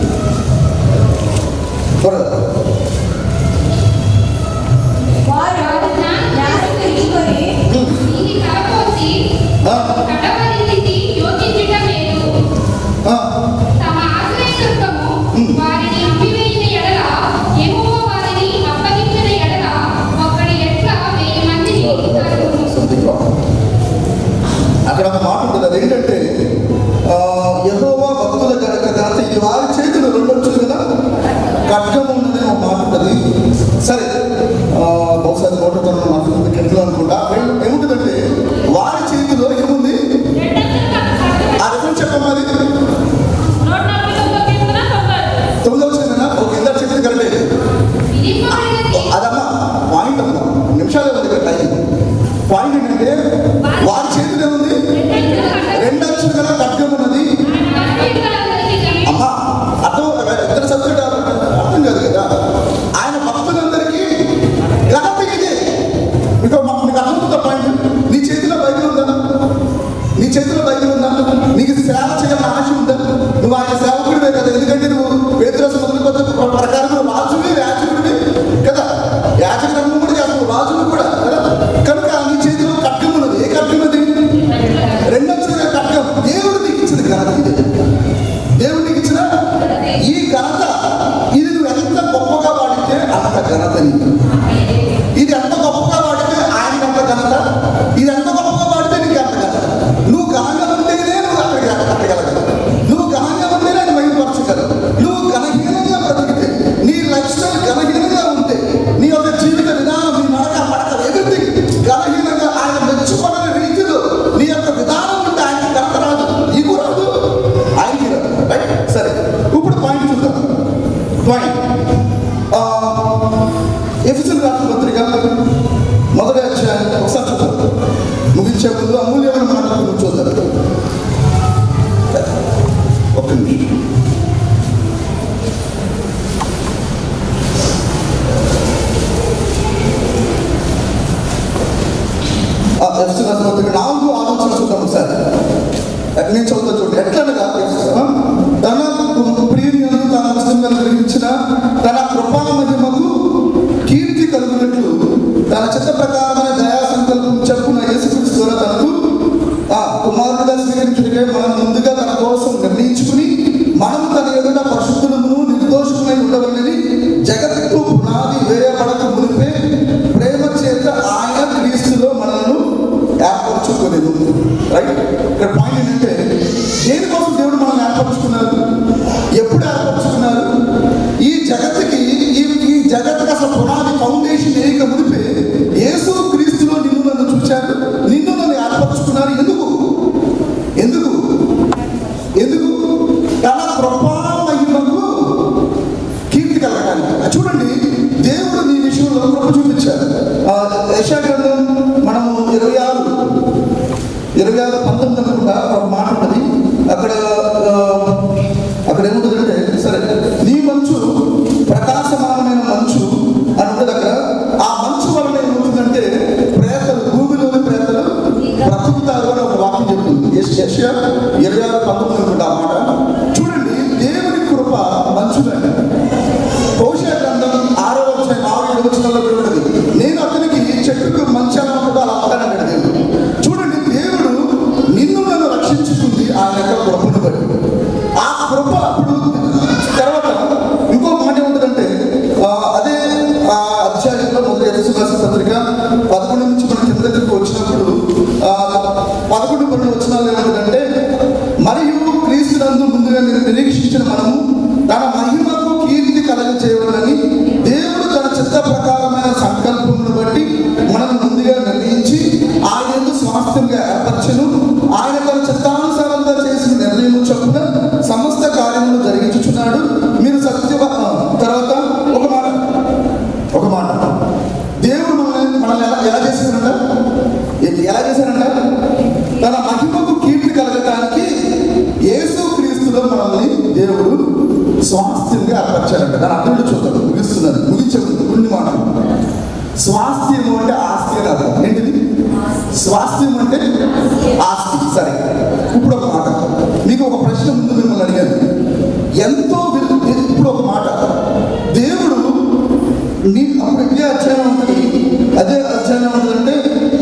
అక్కడ ఒక మాట ఉంటుంది. అదేంటంటే యెహోవా భక్తుల ఘనత ఇది వారి చేతులు రెండు వచ్చింది కదా, ఖడ్గం ఉన్నది ఒక మాట ఉంటుంది. సరే బహుశా నోట తొమ్మిది మాట్లాడుతుంది కిందలో అనుకుంటా. ఏముంటుందంటే వారి చేతిలో ఏముంది? ఆ రిఫరెన్స్ చెప్పమ్మా. అది తొమ్మిది వచ్చిందన్నా. ఓకే, ఇందా చెప్పింది కరెక్టే. అదమ్మా పాయింట్ అమ్మా, నిమిషాలే ఉంది ఇక్కడ టైం. పాయింట్ ఏంటంటే వారి చేతిలో ఉంది రెండు అక్షరాలు కదా ఖడ్గం ఉన్నది. అమ్మా అర్థం ఇద్దరు సబ్జెక్ట్ అర్థం కాదు కదా. ఆయన భక్తులందరికీ ఘనత ఇదే. మీకు మీకు అర్థమవుతుందా పాయింట్? నీ చేతిలో బైబిల్ ఉందా? నీ చేతిలో బైబిల్ ఉందా? నీకు సేవ చేయాలని ఆశ ఉందా? నువ్వు ఆయన సేవకుడివే కదా. ఎందుకంటే నువ్వు పేతురు మొదలు కొత్త ప్రకారం రాజువి యాజకుడివి కదా. యాజక ధర్మం కూడా చేస్తావు, రాజులు కూడా కదా. కనుక నీ చేతిలో ఖడ్గం ఉన్నది. ఏ ఖడ్గం అది? రెండు అక్షరాల ఖడ్గం. దేవుడు నీకు ఇచ్చిన ఘనత ఇది. దేవుడు నీకు ఇచ్చిన ఈ ఘనత, ఇది నువ్వు ఎంత గొప్పగా వాడితే అంత ఘనత నీకు. ఇది ఎంత గొప్పగా వాడితే ఆయనకి అంత ఘనత. ఇది ఎంత గొప్పగా వాడితే నీకు అంత ఘనత. నువ్వు ఘనంగా ఉంటేనే నువ్వు అక్కడికి అక్కడికెళ్ళగలవు. నువ్వు ఘనంగా ఉంటేనే ఆయన మహిమపరచగలవు. నువ్వు ఘనహీనంగా బ్రతికితే, నీ లైఫ్ స్టైల్ ఘనహీనంగా ఉంటే, నీ యొక్క జీవిత విధానం, నీ నడక పడక ఎవ్రీథింగ్ ఘనహీనంగా ఆయన మెచ్చుకున్న రీతిలో నీ యొక్క విధానం ఉంటే ఆయనకి ఘనత రాదు, నీకు రాదు, ఆయనకి రాదు. రైట్? సరే, ఇప్పుడు పాయింట్ చూద్దాం. పాయింట్ ఎఫెసీయుల రాసిన పత్రిక మొదటి అధ్యాయం ఒకసారి చూద్దాం. ముగించే ముందు అమూల్యమైన మాటలు చూద్దాం. ఒక్క నిమిషం. ఎఫెసీయుల రాసిన పత్రిక నాలుగు ఆలోచన చూద్దాం ఒకసారి. నేను చదువుతా చూడండి. ఎట్లనగా తన ప్రియులను తన ఉచితంగా కలిగించిన తన కృపా మహిమకు కీర్తి కలుగునట్లు తన చిత్త ప్రకారమైన దయా సంకల్పం చెప్పున యేసుక్రీస్తు ద్వారా తనకు ఆ కుమారుడిగా స్వీకరించుటకే మనం ముందుగా తన కోసం నిర్ణయించుకుని మనము తన ఎదుట పరిశుద్ధులను నిర్దోషులై ఉండవలని జగత్తు పునాది వేయబడక మునిపే ప్రేమ చేత ఆయన క్రీస్తులో మనల్ని ఏర్పరచుకోలేదు. రైట్. ఇక్కడ పాయింట్ ఏంటంటే దేనికోసం దేవుడు మనల్ని ఏర్పరచుకున్నారు, ఎప్పుడు ఏర్పరచుకున్నారు? ఈ జగత్తుకి ఈ ఈ జగత్తుకి అసలు పునాది ఫౌండేషన్ ఏక మునిపే యేసు క్రీస్తులో నిన్ను నన్ను చూశారు, నిన్ను నన్ను ఏర్పరచుకున్నారు. ఎందుకు ఎందుకు ఎందుకు తన కృపా మహిమకు కీర్తి కలగడానికి. చూడండి, దేవుడు నీ విషయంలో కృప చూపించారు. యెషయా గ్రంథం మనము ఇరవై ఆరు ఇరవై ఆరు పంతొమ్మిది అనుకుంటా ఒక మాట ఉంటుంది. అక్కడ అక్కడ ఏముంటుందంటే, సరే నీ మంచు ప్రకాశమానమైన మంచు అని ఉంటుంది అక్కడ. ఆ మంచు వలన ఏమవుతుందంటే ప్రేతలు, భూమిలోని ప్రేతలు బ్రతుకుతారు అని ఒక వాక్యం చెప్తుంది. యెషయా ఇరవై ఆరు పంతొమ్మిది అనుకుంటా ఆ మాట. చూడండి, దేవుని కృప మంచులండి. భవిష్య గ్రంథం ఆరో అధ్యాయం ఆరు ఏడు వచనాల్లో ఉంటుంది, నేను అతనికి చెట్టుకు మంచి ఎలా ఉంటుందో అలా ఉంటానంటాడు దేవుడు. చూడండి, దేవుడు నిన్ను నన్ను రక్షించుకుంది ఆయన యొక్క కృపను బట్టి. ఆ కృప అప్పుడు తర్వాత ఇంకో మాట ఏముంటుందంటే, అదే ఆ అధ్యాయంలో మొదటి ఎఫెసీయులకు రాసిన పత్రిక పదకొండు నుంచి మన కింద దగ్గరికి వచ్చినప్పుడు పదకొండు పన్నెండు వచనాలు ఏముంటుందంటే, మరియు క్రీస్తునందు ముందుగా మీరు నిరీక్షించిన మనము తన మహిమకు కీర్తి కలగ చేయవాలని దేవుడు తన చిత్త ప్రకారమైన సంకల్పమును బట్టి మనల్ని ముందుగా నిర్ణయించి ఆయన స్వాస్థ్యంగా ఏర్పరచను. ఆయన తన చిత్తానుసారంగా చేసిన నిర్ణయం చొప్పున సమస్త కార్యములు జరిగించుచున్నాడు. మీరు సత్య తర్వాత ఒక మాట ఒక మాట దేవుడు మనల్ని మనల్ని ఎలా ఎలా చేశారంట ఎలా చేశారంట తన మహిమకు కీర్తి కలగటానికి యేసు క్రీస్తులో మనల్ని దేవుడు స్వాస్థ్యంగా ఏర్పరచారంట. దాని అర్థం చూద్దాం, ముగిస్తున్నాను ముగించే కొన్ని మాటలు. స్వాస్థ్యము అంటే ఆస్తి అని అర్థం. ఏంటిది స్వాస్థ్యం అంటే? ఆస్తి. సరే, ఇప్పుడు ఒక మాట, మీకు ఒక ప్రశ్న ముందు మిమ్మల్ని అడిగాను. ఎంతో ఇప్పుడు ఒక మాట, దేవుడు నీ అప్పుడు ఇదే అధ్యయనం ఉంటుంది, అదే అధ్యయనం ఉంటుందంటే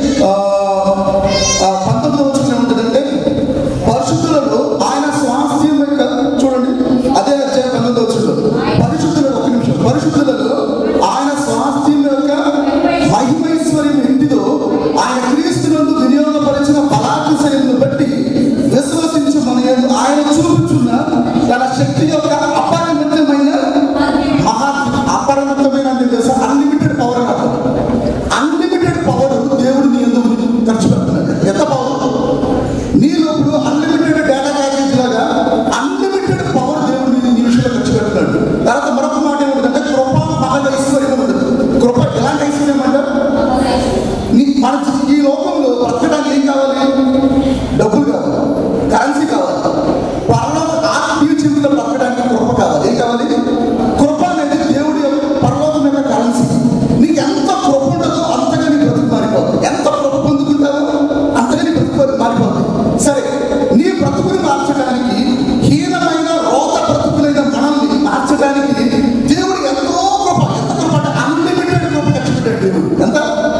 పంతొమ్మిది వచ్చిన ఉంటుందంటే పరిశుద్ధులలో ఆయన స్వాస్థ్యం యొక్క, చూడండి అదే అధ్యాయం పంతొమ్మిది వచ్చిన పరిశుద్ధులలో, ఒక నిమిషం, పరిశుద్ధులలో ఆయన స్వాస్థ్యం యొక్క మహిమైశ్వర్యం ఇంటిదో ఆయన క్రీస్తునందు వినియోగపరిచిన ఫలాతిశయమును బట్టి విశ్వసించు మన యందు ఆయన చూపుచున్న తన శక్తి యొక్క అపరిమితమైన మహా అపరిమితమైన అన్లిమిటెడ్ పవర్ అన్నారు. అన్లిమిటెడ్ పవర్ దేవుడు నీ యందు ఖర్చు పెడుతున్నాడు. ఎంత పవర్ నీ లోపల అన్లిమిటెడ్ డేటా ప్యాకేజ్ లాగా అన్లిమిటెడ్ పవర్ దేవుడు నీ నిమిషంలో ఖర్చు పెడుతున్నాడు. తర్వాత మరొక మాట ఏముంటుందంటే కృప మహా ఐశ్వర్యం ఉంటుంది. కృప ఎలాంటి ఐశ్వర్యం అంటే మన ఈ లోకంలో బ్రతకడానికి ఏం కావాలి? డబ్బులు కావాలి, కరెన్సీ కావాలి. పరలోక ఆత్మీయ జీవితంలో బ్రతకడానికి కృప కావాలి. ఏం కావాలి? కృప అనేది దేవుడి పరలోకం యొక్క కరెన్సీ. నీకు ఎంత కృప ఉంటుందో అంతగా నీ బ్రతుకు మారిపోతుంది. ఎంత కృప పొందుకుంటావో అంతగా నీ బ్రతుకు మారిపోతుంది. సరే, నీ బ్రతుకుని మార్చడానికి, హీనమైన రోత బ్రతుకులైన మనల్ని మార్చడానికి దేవుడు ఎంతో కృప, ఎంత కృప అంటే అన్లిమిటెడ్ కృప ఖర్చు పెట్టాడు దేవుడు. ఎంత?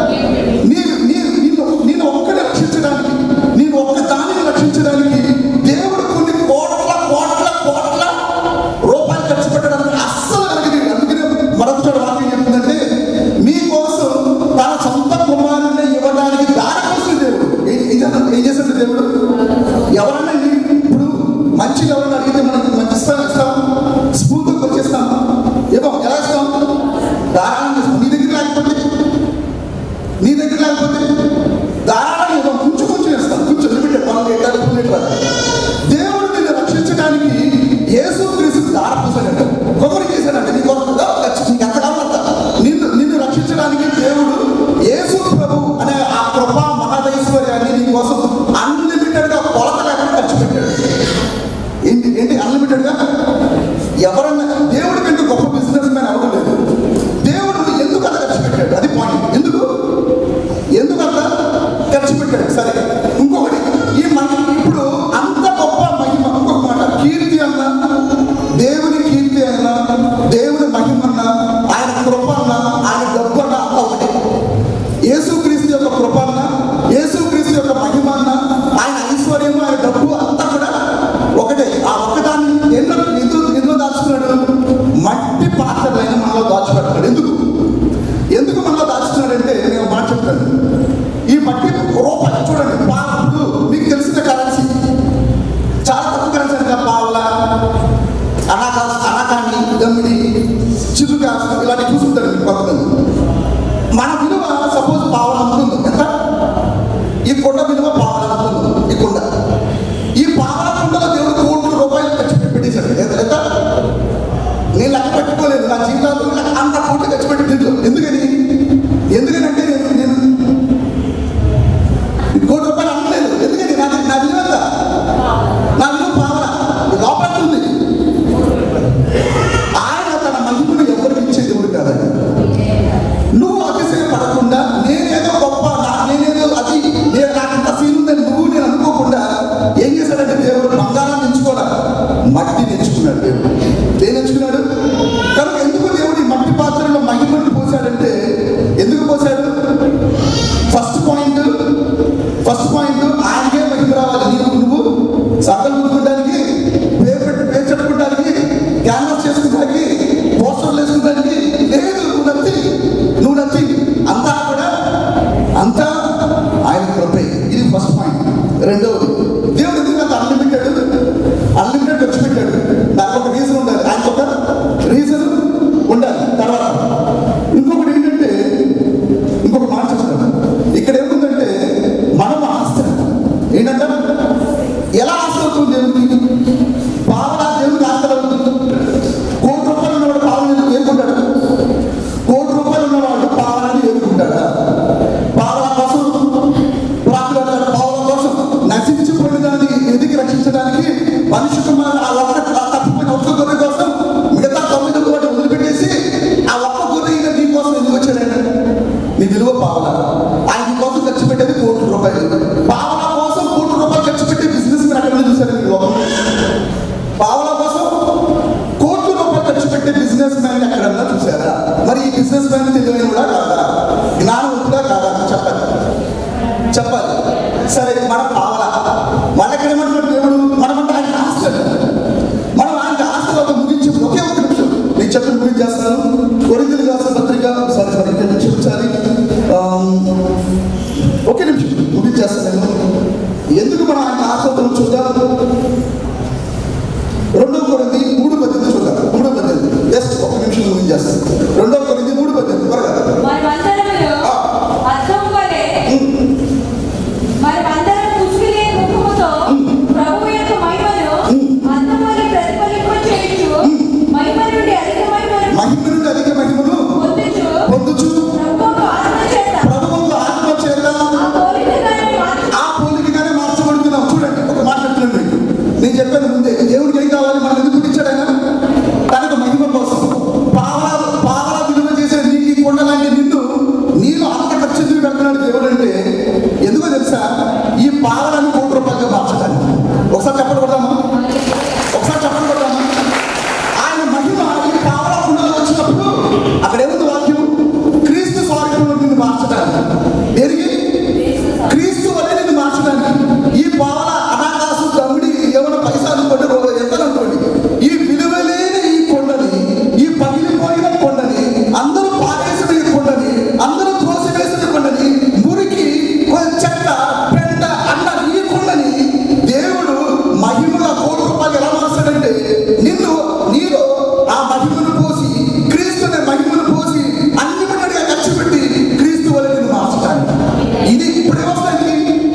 నేను ఒక్కడే రక్షించడానికి, నేను ఒక్క దానిని రక్షించడానికి దేవుడు కొన్ని కోట్ల కోట్ల కోట్ల రూపాయలు ఖర్చు పెట్టడానికి అస్సలు అడగలేదు. అందుకనే మరొకటి వాక్యం చెప్తుందంటే, మీకోసం తన సొంత కుమారుని ఇవ్వడానికి దారి కోసం దేవుడు ఏం చేశాడు దేవుడు. ఎవరన్నా ఇప్పుడు మంచిగా ఎవరన్నా అడిగితే మనకి మంచి ఇస్తాం ఇస్తాం స్ఫూర్తికి వచ్చేస్తాం, ఏమో ఎలా ఇస్తాం? దారాన్ని ఇస్తాం. నీ దగ్గర లేకపోతే నీ దగ్గర లేకపోతే దారాన్ని ఇవ్వం, కొంచెం కొంచెం ఇస్తాం, కొంచెం లిమిటెడ్ పనులు ఎట్లా దేవుడు నిన్ను రక్షించడానికి యేసు క్రీస్తు దారపూసాడంట, కొబ్బరి చేశాడంట. నీకోసం నీకు ఎంత కావాలంట నిన్ను నిన్ను రక్షించడానికి దేవుడు యేసు ప్రభు అనే ఆ కృపా మహాదైశ్వర్యాన్ని నీ కోసం అన్లిమిటెడ్ గా కొలత లేకుండా ఖర్చు పెట్టాడు. ఏంటి ఏంటి అన్లిమిటెడ్ గా? ఎవరన్నా దేవుడి కంటే గొప్ప బిజినెస్ మ్యాన్ అవ్వలేదు. దేవుడు ఎందుకు అంత ఖర్చు పెట్టాడు? అది పాయింట్. ఎందుకు ఎందుకు అంత ఖర్చు పెట్టాడు? సరే, ఇంకొకటి, ఈ మన ఇప్పుడు అంత దేవుడు. దేని ఎంచుకున్నాడు కనుక ఎందుకు దేవుడు ఈ మట్టి పాత్రలో మహిమను పోసాడంటే ఎందుకు పోసాడు? ఫస్ట్ పాయింట్ ఫస్ట్ పాయింట్ ఆయనకే మహిమ రావాలి. నీవు నువ్వు సగం ముందుకోవడానికి, పేరు పెట్టి పేరు చెప్పుకోవడానికి, క్యాన్వాస్ చేసుకోవడానికి, పోస్టర్లు వేసుకోవడానికి లేదు. నువ్వు నచ్చి నువ్వు నచ్చి అంతా కూడా అంతా ఆయన కృపే. ఇది ఫస్ట్ పాయింట్. రెండవది, దేవుడు ఎందుకు అంత అన్లిమిటెడ్ అన్లిమిటెడ్ ఖర్చు పెట్టాడు? దానికి ఒక రీజన్ ఉండాలి. ఆయనకు ఒక రీజన్ ఉండాలి. తర్వాత ఇంకొకటి ఏంటంటే, ఇంకొక మాట చెప్తాను. ఇక్కడ ఏముందంటే మనం ఆస్తి ఏంటంటే ఎలా ఆస్తి అవుతుంది దేవుడికి? పావలా దేవుడికి ఆస్తి అవుతుంది. కోటి రూపాయలు ఉన్నవాడు పావలని ఏరుకుంటాడు. కోటి రూపాయలు ఉన్నవాడు పావలని ఏరుకుంటాడా? పావలా కోసం ప్రాకులాడు. పావల కోసం నశించిపోయిన దాన్ని ఎదిగి రక్షించడానికి మనిషి కుమారు ఆ ఒక్క తప్పిపోయిన ఒక్క గొర్రె కోసం మిగతా తొమ్మిది కూడా వదిలిపెట్టేసి ఆ ఒక్క గొర్రె నీ కోసం ఎందుకు వచ్చాడు? నీ విలువ పావల. ఆయన కోసం ఖర్చు పెట్టేది కోటి రూపాయలు. పావల కోసం కోటి రూపాయలు ఖర్చు పెట్టే బిజినెస్ మీరు అక్కడ చూసారు. మీ లోపల పావల కోసం కోటి రూపాయలు ఖర్చు పెట్టే బిజినెస్ మ్యాన్ ఎక్కడన్నా చూసారా? మరి ఈ బిజినెస్ మ్యాన్ తెలివైన కూడా కాదా? జ్ఞానవంతుడా కాదా? చెప్పాలి చెప్పాలి సరే, మన పావల మనకెడమంటున్నాడు దేవుడు. మనమంటే ఆయన ఆస్తులు. మనం ఆయన ఆస్తులు ఒక ముగించి ఒకే ఒక నిమిషం నేను చెప్పి ముగించేస్తాను. కొరింథీయులకు రాసిన పత్రిక సారీ సారీ ఇక్కడ చూపించాలి. ఒకే నిమిషం ముగించేస్తాను నేను. ఎందుకు మనం ఆయన ఆస్తులను చూద్దాం. రెండో కొరింథీ మూడు పద్దెనిమిది చూద్దాం. మూడు పద్దెనిమిది జస్ట్ ఒక నిమిషం ముగించేస్తాను. రెండో కొరింథీ మూడు పద్దెనిమిది త్వరగా. మరి అందరం ముసుగులే ముఖముతో ప్రభు యొక్క మహిమను అందమని ప్రతిఫలింప చేయుచు మహిమ నుండి అధిక మహిమను మహిమ నుండి అధిక మహిమను పొందుచు పొందుచు ప్రభువుకు ఆత్మ చేత ప్రభువుకు ఆత్మ చేత ఆ పోలికగానే మార్చు ఆ పోలికగానే మార్చబడుతున్నాం. చూడండి ఒక మాట చెప్తున్నాను. నేను చెప్పాను ముందే, దేవుడికి ఏం కావాలి? మనం ఎందుకు పుట్టించాడు ఆయన? తనకు మహిమ కోసం. పావలా పావలా విలువ చేసే నీకు కొండ లాంటి నిన్ను నీలో అంత ఖర్చు ఎందుకు పెడుతున్నాడు దేవుడు అంటే ఎందుకో తెలుసా? ఈ పావలను కోటి రూపాయలుగా మార్చడానికి. ఒకసారి చెప్పండి కొడదామా? ఒకసారి చెప్పండి కొడదామా? ఆయన మహిమ ఈ పావల కుండలో వచ్చినప్పుడు అక్కడ ఏముంది వాక్యం? క్రీస్తు స్వరూపంలో నిన్ను మార్చడానికి. దేనికి? క్రీస్తు వలె నిన్ను మార్చడానికి. ఈ పావల అనాకాసు తమ్ముడి ఏమైనా పైసా అనుకోండి, ఎంత అనుకోండి, ఈ విలువలేని ఈ కొండని, ఈ పగిలిపోయిన కొండని, అందరూ పారేసిన ఈ కొండని, అందరూ త్రోసివేసిన కొండని, మురికి చెత్త పెంట అన్న ఈ కొండని దేవుడు మహిమగా కోటి రూపాయలు ఎలా మార్చాడంటే నిన్ను నీలో ఆ మహిమను పోసి, క్రీస్తుని మహిమను పోసి అన్లిమిటెడ్గా ఖర్చు పెట్టి క్రీస్తు వల్ల నిన్ను మార్చడానికి. ఇది ఇప్పుడు ఏమొస్తాయి?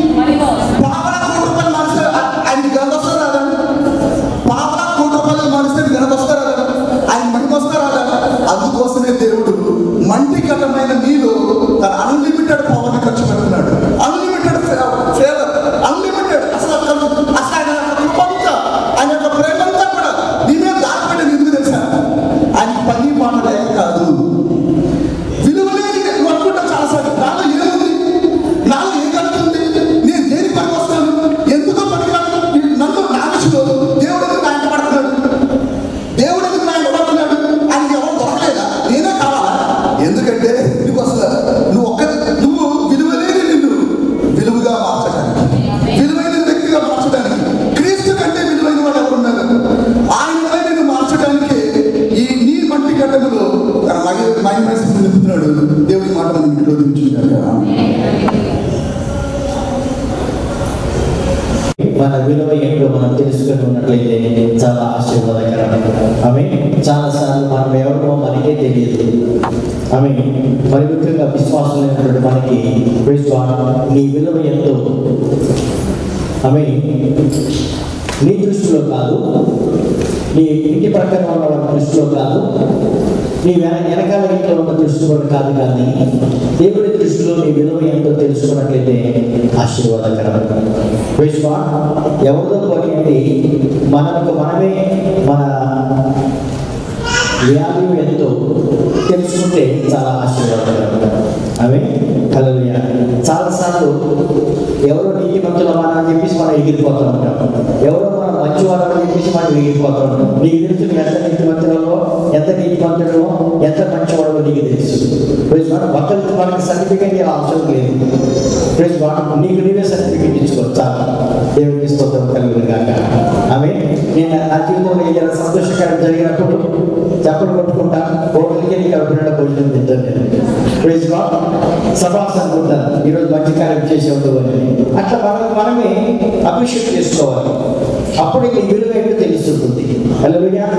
పావలా కోటి రూపాయలు మార్చే ఆయనకి గంట వస్తారా రాదా? పావలా కోటి రూపాయలు మారిస్తే గంట వస్తారా రాదా? ఆయన మహిమ వస్తారా రాదా? అందుకోసమే దేవుడు మంటి కట్టమైన నీలో తన అన్లిమిటెడ్ పవర్ని ఖర్చు పెడుతున్నాడు. అన్లిమిటెడ్ ఫేవర్, అన్లిమిటెడ్ అసలు అసలు ఆయన యొక్క కృపంతా, ఆయన యొక్క ప్రేమంతా కూడా నీ మీద దాచిపెట్టేది ఎందుకు తెలుసా? ఆయన పని మాట లేక కాదు. విలువలేని నువ్వు అనుకుంటా చాలాసార్లు, నాలో ఏముంది, నాలో ఏం కలుగుతుంది, నేను దేనికి పనికి వస్తాను, ఎందుకో పనికి రాను, నన్ను నా విషయంలో దేవుడు ఎందుకు ఆయన పడుతున్నాడు? దేవుడు ఎందుకు ఆయన పడుతున్నాడు? ఆయనకి ఎవరు దొరకలేదా? నేనే కావాలా? ఎందుకంటే నీకు అసలు నువ్వు ఒక్క నువ్వు విలువలేని నిన్ను విలువగా మార్చడానికి, విలువైన వ్యక్తిగా మార్చడానికి, క్రీస్తు కంటే విలువైన వాడు ఎవరున్నారు? ఆయన నిన్ను మార్చడానికి ఈ నీ మట్టి గడ్డలో తన మహిమ మహిమేసి నిలుపుతున్నాడు. దేవుడి మాట మనం ఇంట్లో దించుకుంటారు కదా. మన విలువ ఏంటో మనం తెలుసుకుని ఉన్నట్లయితే చాలా ఆశీర్వాదకరం. ఆమె చాలాసార్లు మనం ఎవరో మనకే తెలియదు. ఆమె మరి ముఖ్యంగా విశ్వాసం లేనటువంటి మనకి నీ విలువ ఎంతో ఆమె నీ దృష్టిలో కాదు, నీ ఇంటి ప్రక్కన ఉన్న వాళ్ళ దృష్టిలో కాదు, నీ వెన వెనకాల ఇంట్లో ఉన్న దృష్టిలో కాదు, కానీ దేవుడి దృష్టిలో నీ విలువ ఎంతో తెలుసుకున్నట్లయితే ఆశీర్వాదకరం. ఎవరితో పని మనకు మనమే మన వ్యాల్యూ ఎంతో తెలుసుకుంటే చాలా ఆశీర్వాదకరం. అవి హల్లెలూయా. చాలాసార్లు ఎవరో నీతిమంతులమా అని చెప్పేసి మనం ఎగిరిపోతూ ఉంటాం. ఎవరో మనం మంచివాడు అని చెప్పేసి మనం వేగిపోతాం. నీకు తెలుసు నువ్వు ఎంత నీతిమంతుడో, ఎంత నీతిమంతుడో, ఎంత మంచివాడో నీకు తెలుసు. Praise God. ఒకరికి మనకి సర్టిఫికేట్ అవసరం లేదు. Praise God. నీకు నీవే సర్టిఫికేట్ ఇచ్చుకోవచ్చా? దేవుడికి స్తోత్రం కలుగును గాక. ఆమె నేను నా జీవితంలో ఏదైనా సంతోషకరం జరిగినప్పుడు చెప్పలు కొట్టుకుంటా, హోటల్కి నీకు అభిప్రాయ భోజనం తింటాను నేను. Praise God. సభాస్ అనుకుంటాను, ఈరోజు మంచి కార్యం చేసేవాడు అని. అట్లా మనం మనమే అప్రిషియేట్ చేసుకోవాలి. అప్పుడు నీ విలువ ఏంటో తెలుస్తుంది. హల్లెలూయా.